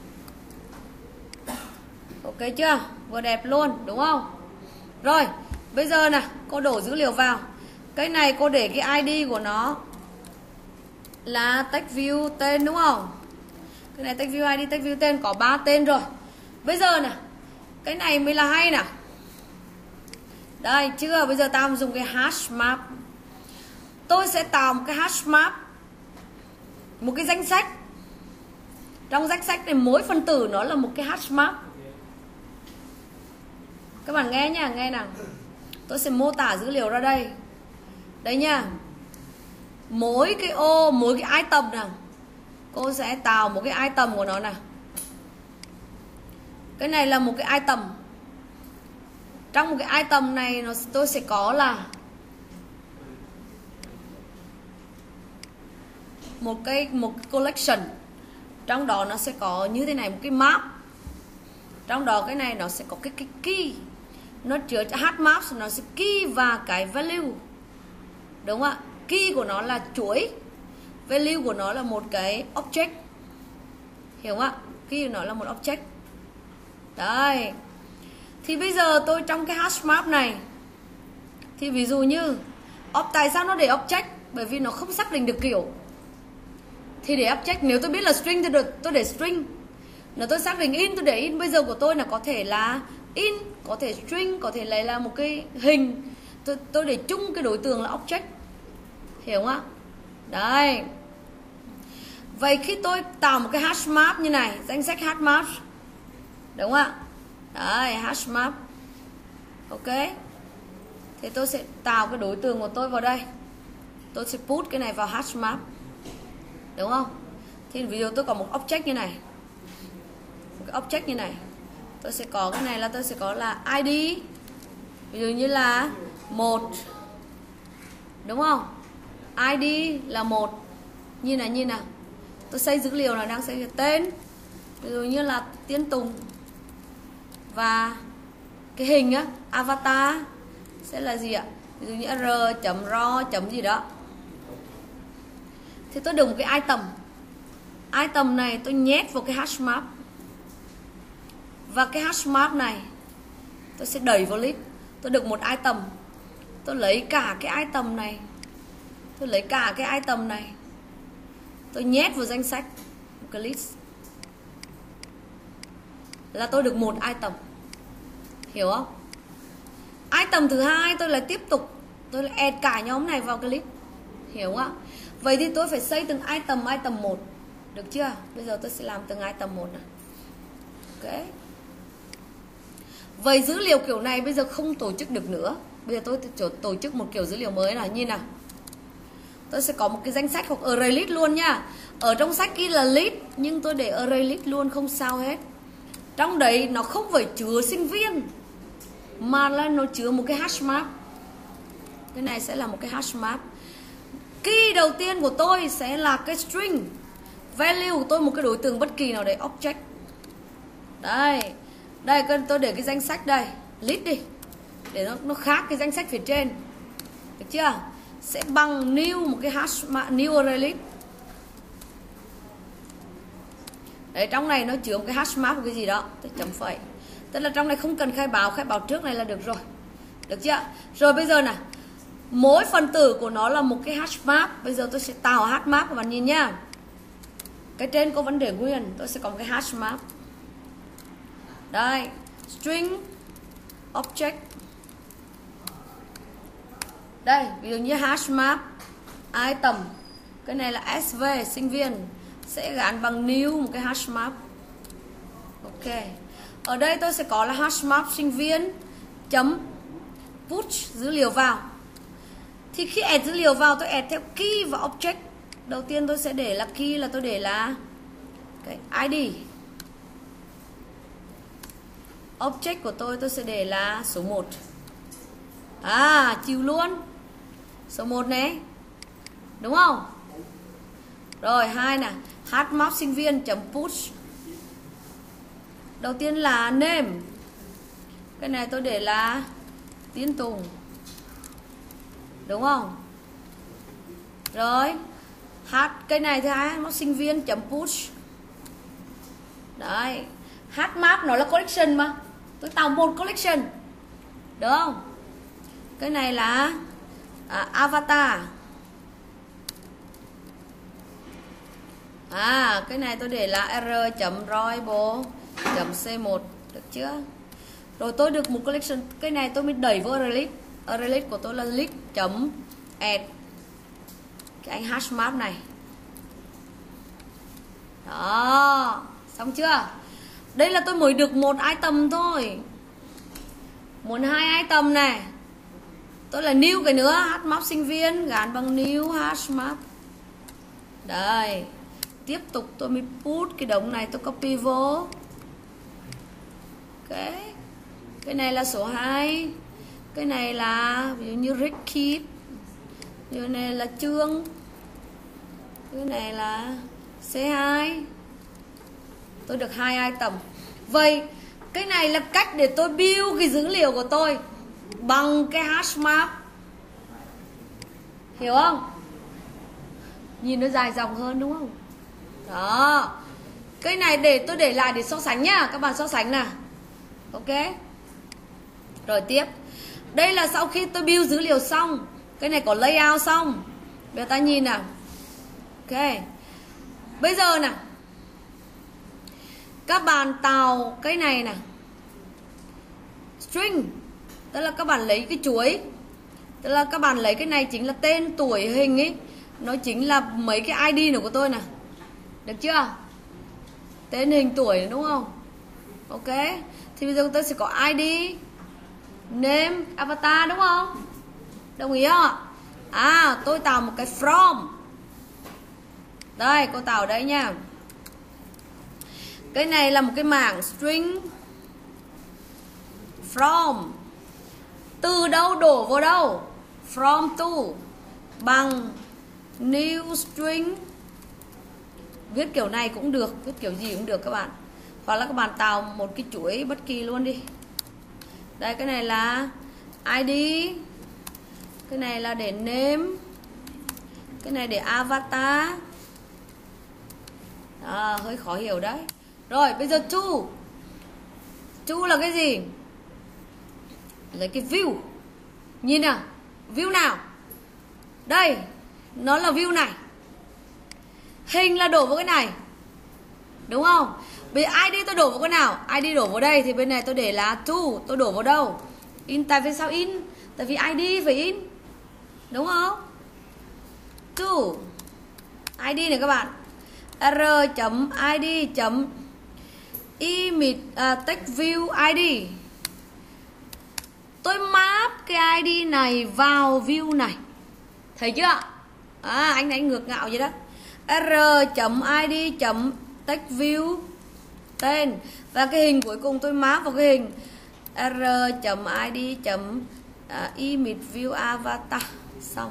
Ok chưa? Vừa đẹp luôn, đúng không? Rồi, bây giờ nè, cô đổ dữ liệu vào. Cái này cô để cái ID của nó là text view tên, đúng không? Cái này text view ID, text view tên, có 3 tên rồi. Bây giờ nè, cái này mới là hay nè. Đây, chưa? Bây giờ tao dùng cái hash map. Tôi sẽ tạo một cái hash map, một cái danh sách. Trong danh sách này mỗi phần tử nó là một cái hash map. Các bạn nghe nha, nghe nào. Tôi sẽ mô tả dữ liệu ra đây. Đấy nha. Mỗi cái ô, mỗi cái item nào, cô sẽ tạo một cái item của nó nè. Cái này là một cái item. Trong một cái item này tôi sẽ có là một cái collection. Trong đó nó sẽ có như thế này, một cái map. Trong đó cái này nó sẽ có cái key. Nó chứa hash map, nó sẽ key và cái value. Đúng không ạ? Key của nó là chuỗi, value của nó là một cái object. Hiểu không ạ? Key của nó là một object. Đấy. Thì bây giờ tôi trong cái hash map này, thì ví dụ như tại sao nó để object? Bởi vì nó không xác định được kiểu. Thì để object, nếu tôi biết là string thì tôi để string. Nếu tôi xác định in, tôi để in. Bây giờ của tôi là có thể là in, có thể string, có thể lấy là một cái hình. Tôi để chung cái đối tượng là object. Hiểu không ạ? Đấy. Vậy khi tôi tạo một cái hash map như này, danh sách hash map, đúng không ạ? Đấy, hash map. Ok. Thì tôi sẽ tạo cái đối tượng của tôi vào đây. Tôi sẽ put cái này vào hash map. Đúng không? Thì ví dụ tôi có một object như này, một cái object như này. Tôi sẽ có cái này là tôi sẽ có là ID. Ví dụ như là 1. Đúng không? ID là 1. Như nào? Tôi xây dữ liệu là đang xây tên. Ví dụ như là Tiến Tùng. Và cái hình á, avatar sẽ là gì ạ? Ví dụ như r.ro. gì đó. Thì tôi được một cái item. Item này tôi nhét vào cái hash map. Và cái hash map này tôi sẽ đẩy vào list. Tôi được một item. Tôi lấy cả cái item này. Tôi nhét vào danh sách, một cái list. Là tôi được một item. Hiểu không? Item thứ hai tôi lại tiếp tục, tôi lại add cả nhóm này vào cái list. Hiểu không ạ? Vậy thì tôi phải xây từng item một. Được chưa? Bây giờ tôi sẽ làm từng item một này. Ok. Vậy dữ liệu kiểu này bây giờ không tổ chức được nữa. Bây giờ tôi tổ chức một kiểu dữ liệu mới là như nào? Tôi sẽ có một cái danh sách hoặc array list luôn nha. Ở trong sách kia là list, nhưng tôi để array list luôn, không sao hết. Trong đấy nó không phải chứa sinh viên, mà là nó chứa một cái hash map. Cái này sẽ là một cái hash map. Key đầu tiên của tôi sẽ là cái string. Value của tôi một cái đối tượng bất kỳ nào đấy, object. Đây. Đây tôi để cái danh sách đây, list đi. Để nó khác cái danh sách phía trên. Được chưa? Sẽ bằng new một cái hash map, new array list. Đấy, trong này nó chứa một cái hash map một cái gì đó, tôi chấm phẩy. Tức là trong này không cần khai báo trước này là được rồi. Được chưa? Rồi bây giờ này, mỗi phần tử của nó là một cái hash map. Bây giờ tôi sẽ tạo hash map, các bạn nhìn nhá. Cái trên có vấn đề nguyên, tôi sẽ có một cái hash map. Đây, string object. Đây, ví dụ như hash map item. Cái này là SV, sinh viên. Sẽ gắn bằng new một cái hash map. Ok. Ở đây tôi sẽ có là hash map sinh viên chấm push dữ liệu vào. Thì khi add dữ liệu vào, tôi add theo key và object. Đầu tiên tôi sẽ để là key, là tôi để là cái ID. Object của tôi sẽ để là số 1. Chịu luôn. Số 1 này. Đúng không? Rồi 2 nè, hmap sinh viên chấm push. Đầu tiên là name. Cái này tôi để là Tiến Tùng. Đúng không? Rồi cái này thứ hai hmap sinh viên chấm push. Đấy, hmap nó là collection mà. Tôi tạo một collection. Được không? Cái này là avatar. Cái này tôi để là r.royable.c1. Được chưa? Rồi tôi được một collection. Cái này tôi mới đẩy vô array list. Array list của tôi là list.add cái anh hashmap này. Đó, xong chưa? Đây là tôi mới được một item thôi. Muốn 2 item này. Tôi là new cái nữa, hmap sinh viên gắn bằng new hashmap. Đây. Tiếp tục tôi mới put cái đống này, tôi copy vô. Cái này là số 2. Cái này là ví dụ như Ricky. Cái này là Trương. Cái này là C2. Tôi được 2 item. Vậy cái này là cách để tôi build cái dữ liệu của tôi bằng cái hashmap. Hiểu không? Nhìn nó dài dòng hơn đúng không? Đó. Cái này để tôi để lại để so sánh nhá. Các bạn so sánh nè. Ok. Rồi tiếp. Đây là sau khi tôi build dữ liệu xong. Cái này có layout xong. Bây giờ ta nhìn nào. Ok. Bây giờ nè, các bạn tạo cái này nè, string. Tức là các bạn lấy cái chuỗi. Tức là các bạn lấy cái này chính là tên, tuổi, hình ấy. Nó chính là mấy cái ID nữa của tôi nè. Được chưa? Tên, hình, tuổi đúng không? Ok. Thì bây giờ tôi sẽ có ID, name, avatar đúng không? Đồng ý không ạ? Tôi tạo một cái from. Đây, cô tạo đấy nha. Cái này là một cái mảng string from. Từ đâu đổ vào đâu? From to bằng new string. Viết kiểu này cũng được, viết kiểu gì cũng được các bạn. Hoặc là các bạn tạo một cái chuỗi bất kỳ luôn đi. Đây, cái này là ID. Cái này là để name. Cái này để avatar. Hơi khó hiểu đấy. Rồi, bây giờ to. To là cái gì? Lấy cái view. Nhìn nào, view nào. Đây, nó là view này. Hình là đổ vào cái này. Đúng không? Bây giờ ID tôi đổ vào cái nào? ID đổ vào đây thì bên này tôi để là to. Tôi đổ vào đâu? In. Tại vì sao in? Tại vì ID phải in. Đúng không? To ID này các bạn. r.id.image text view ID. Tôi map cái ID này vào view này. Thấy chưa? Anh đánh ngược ngạo vậy đó. r.id.text view tên. Và cái hình cuối cùng tôi map vào cái hình r.id.image view avatar. Xong.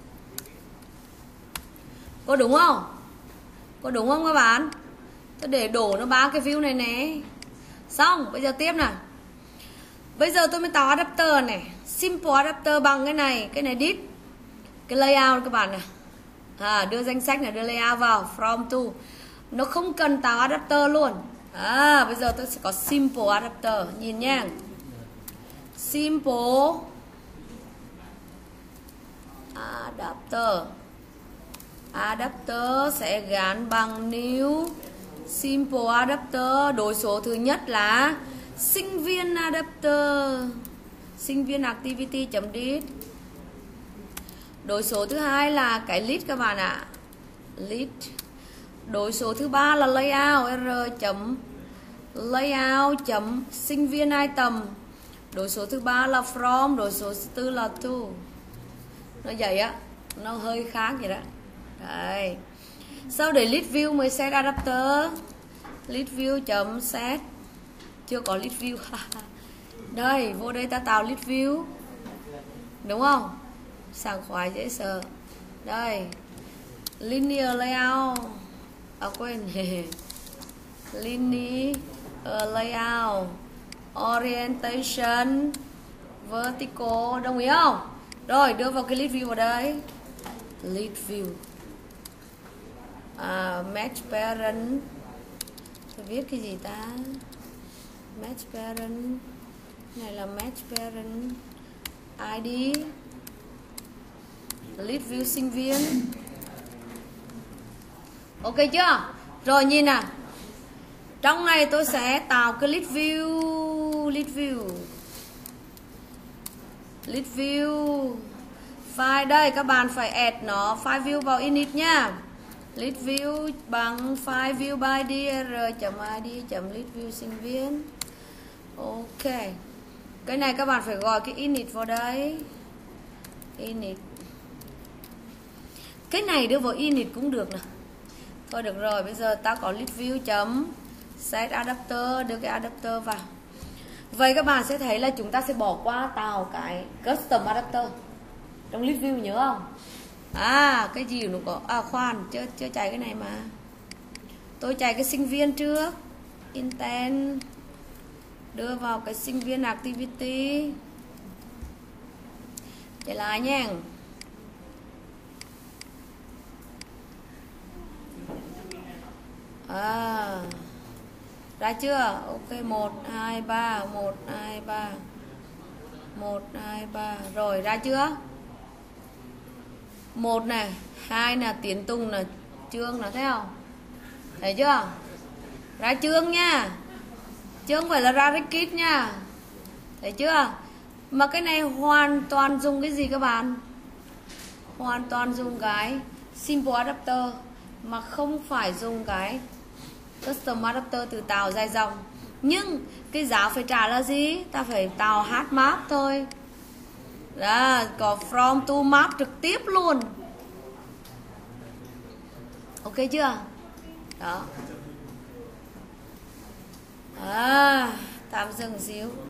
Có đúng không? Có đúng không các bạn? Tôi để đổ nó 3 cái view này nè. Xong, bây giờ tiếp nào. Bây giờ tôi mới tạo adapter này. Simple adapter bằng cái này div. Cái layout các bạn này. Đưa danh sách này, đưa layout vào from to. Nó không cần tạo adapter luôn. Bây giờ tôi sẽ có simple adapter. Nhìn nha. Simple adapter. Adapter sẽ gắn bằng new simple adapter. Đối số thứ nhất là sinh viên adapter. Sinh viên activity.date. Đối số thứ hai là cái list các bạn ạ. List. Đối số thứ ba là layout. r.layout. Sinh viên item. Đối số thứ ba là from. Đối số thứ tư là to. Nó vậy á. Nó hơi khác vậy đó. Đây. Sau để list view mới set adapter. List view.set chưa có list view. Đây, vô đây ta tạo list view, đúng không? Sảng khoái dễ sợ. Đây, linear layout, quên. Linear layout, orientation, vertical, đồng ý không? Rồi, đưa vào cái list view vào đây. List view, match parent, tôi viết cái gì ta? Match parent, này là match parent ID, list view sinh viên. Ok chưa? Rồi nhìn nè, trong này tôi sẽ tạo cái list view file. Đây các bạn phải add nó file view vào init nha. List view bằng file view by dir.id.list view sinh viên. Ok, cái này các bạn phải gọi cái init vào đây. Init, cái này đưa vào init cũng được nè. Thôi được rồi, bây giờ ta có list view chấm set adapter, đưa cái adapter vào. Vậy các bạn sẽ thấy là chúng ta sẽ bỏ qua tạo cái custom adapter trong list view, nhớ không? Cái gì nó có, khoan, chưa chạy cái này mà. Tôi chạy cái sinh viên trước. Intent, đưa vào cái sinh viên activity. Để lại nha. Ra chưa? Ok, 1 2 3 1 2 3 1 2 3. Rồi ra chưa? 1 này, 2 là Tiến Tùng là Trương là, thấy không? Thấy chưa? Ra Trương nha. Chứ không phải là ra Rickit nha. Thấy chưa? Mà cái này hoàn toàn dùng cái gì các bạn? Hoàn toàn dùng cái simple adapter, mà không phải dùng cái custom adapter từ tạo dài dòng. Nhưng cái giá phải trả là gì? Ta phải tạo hard map thôi. Đó, có from to map trực tiếp luôn. Ok chưa? Đó. Tạm dừng xíu.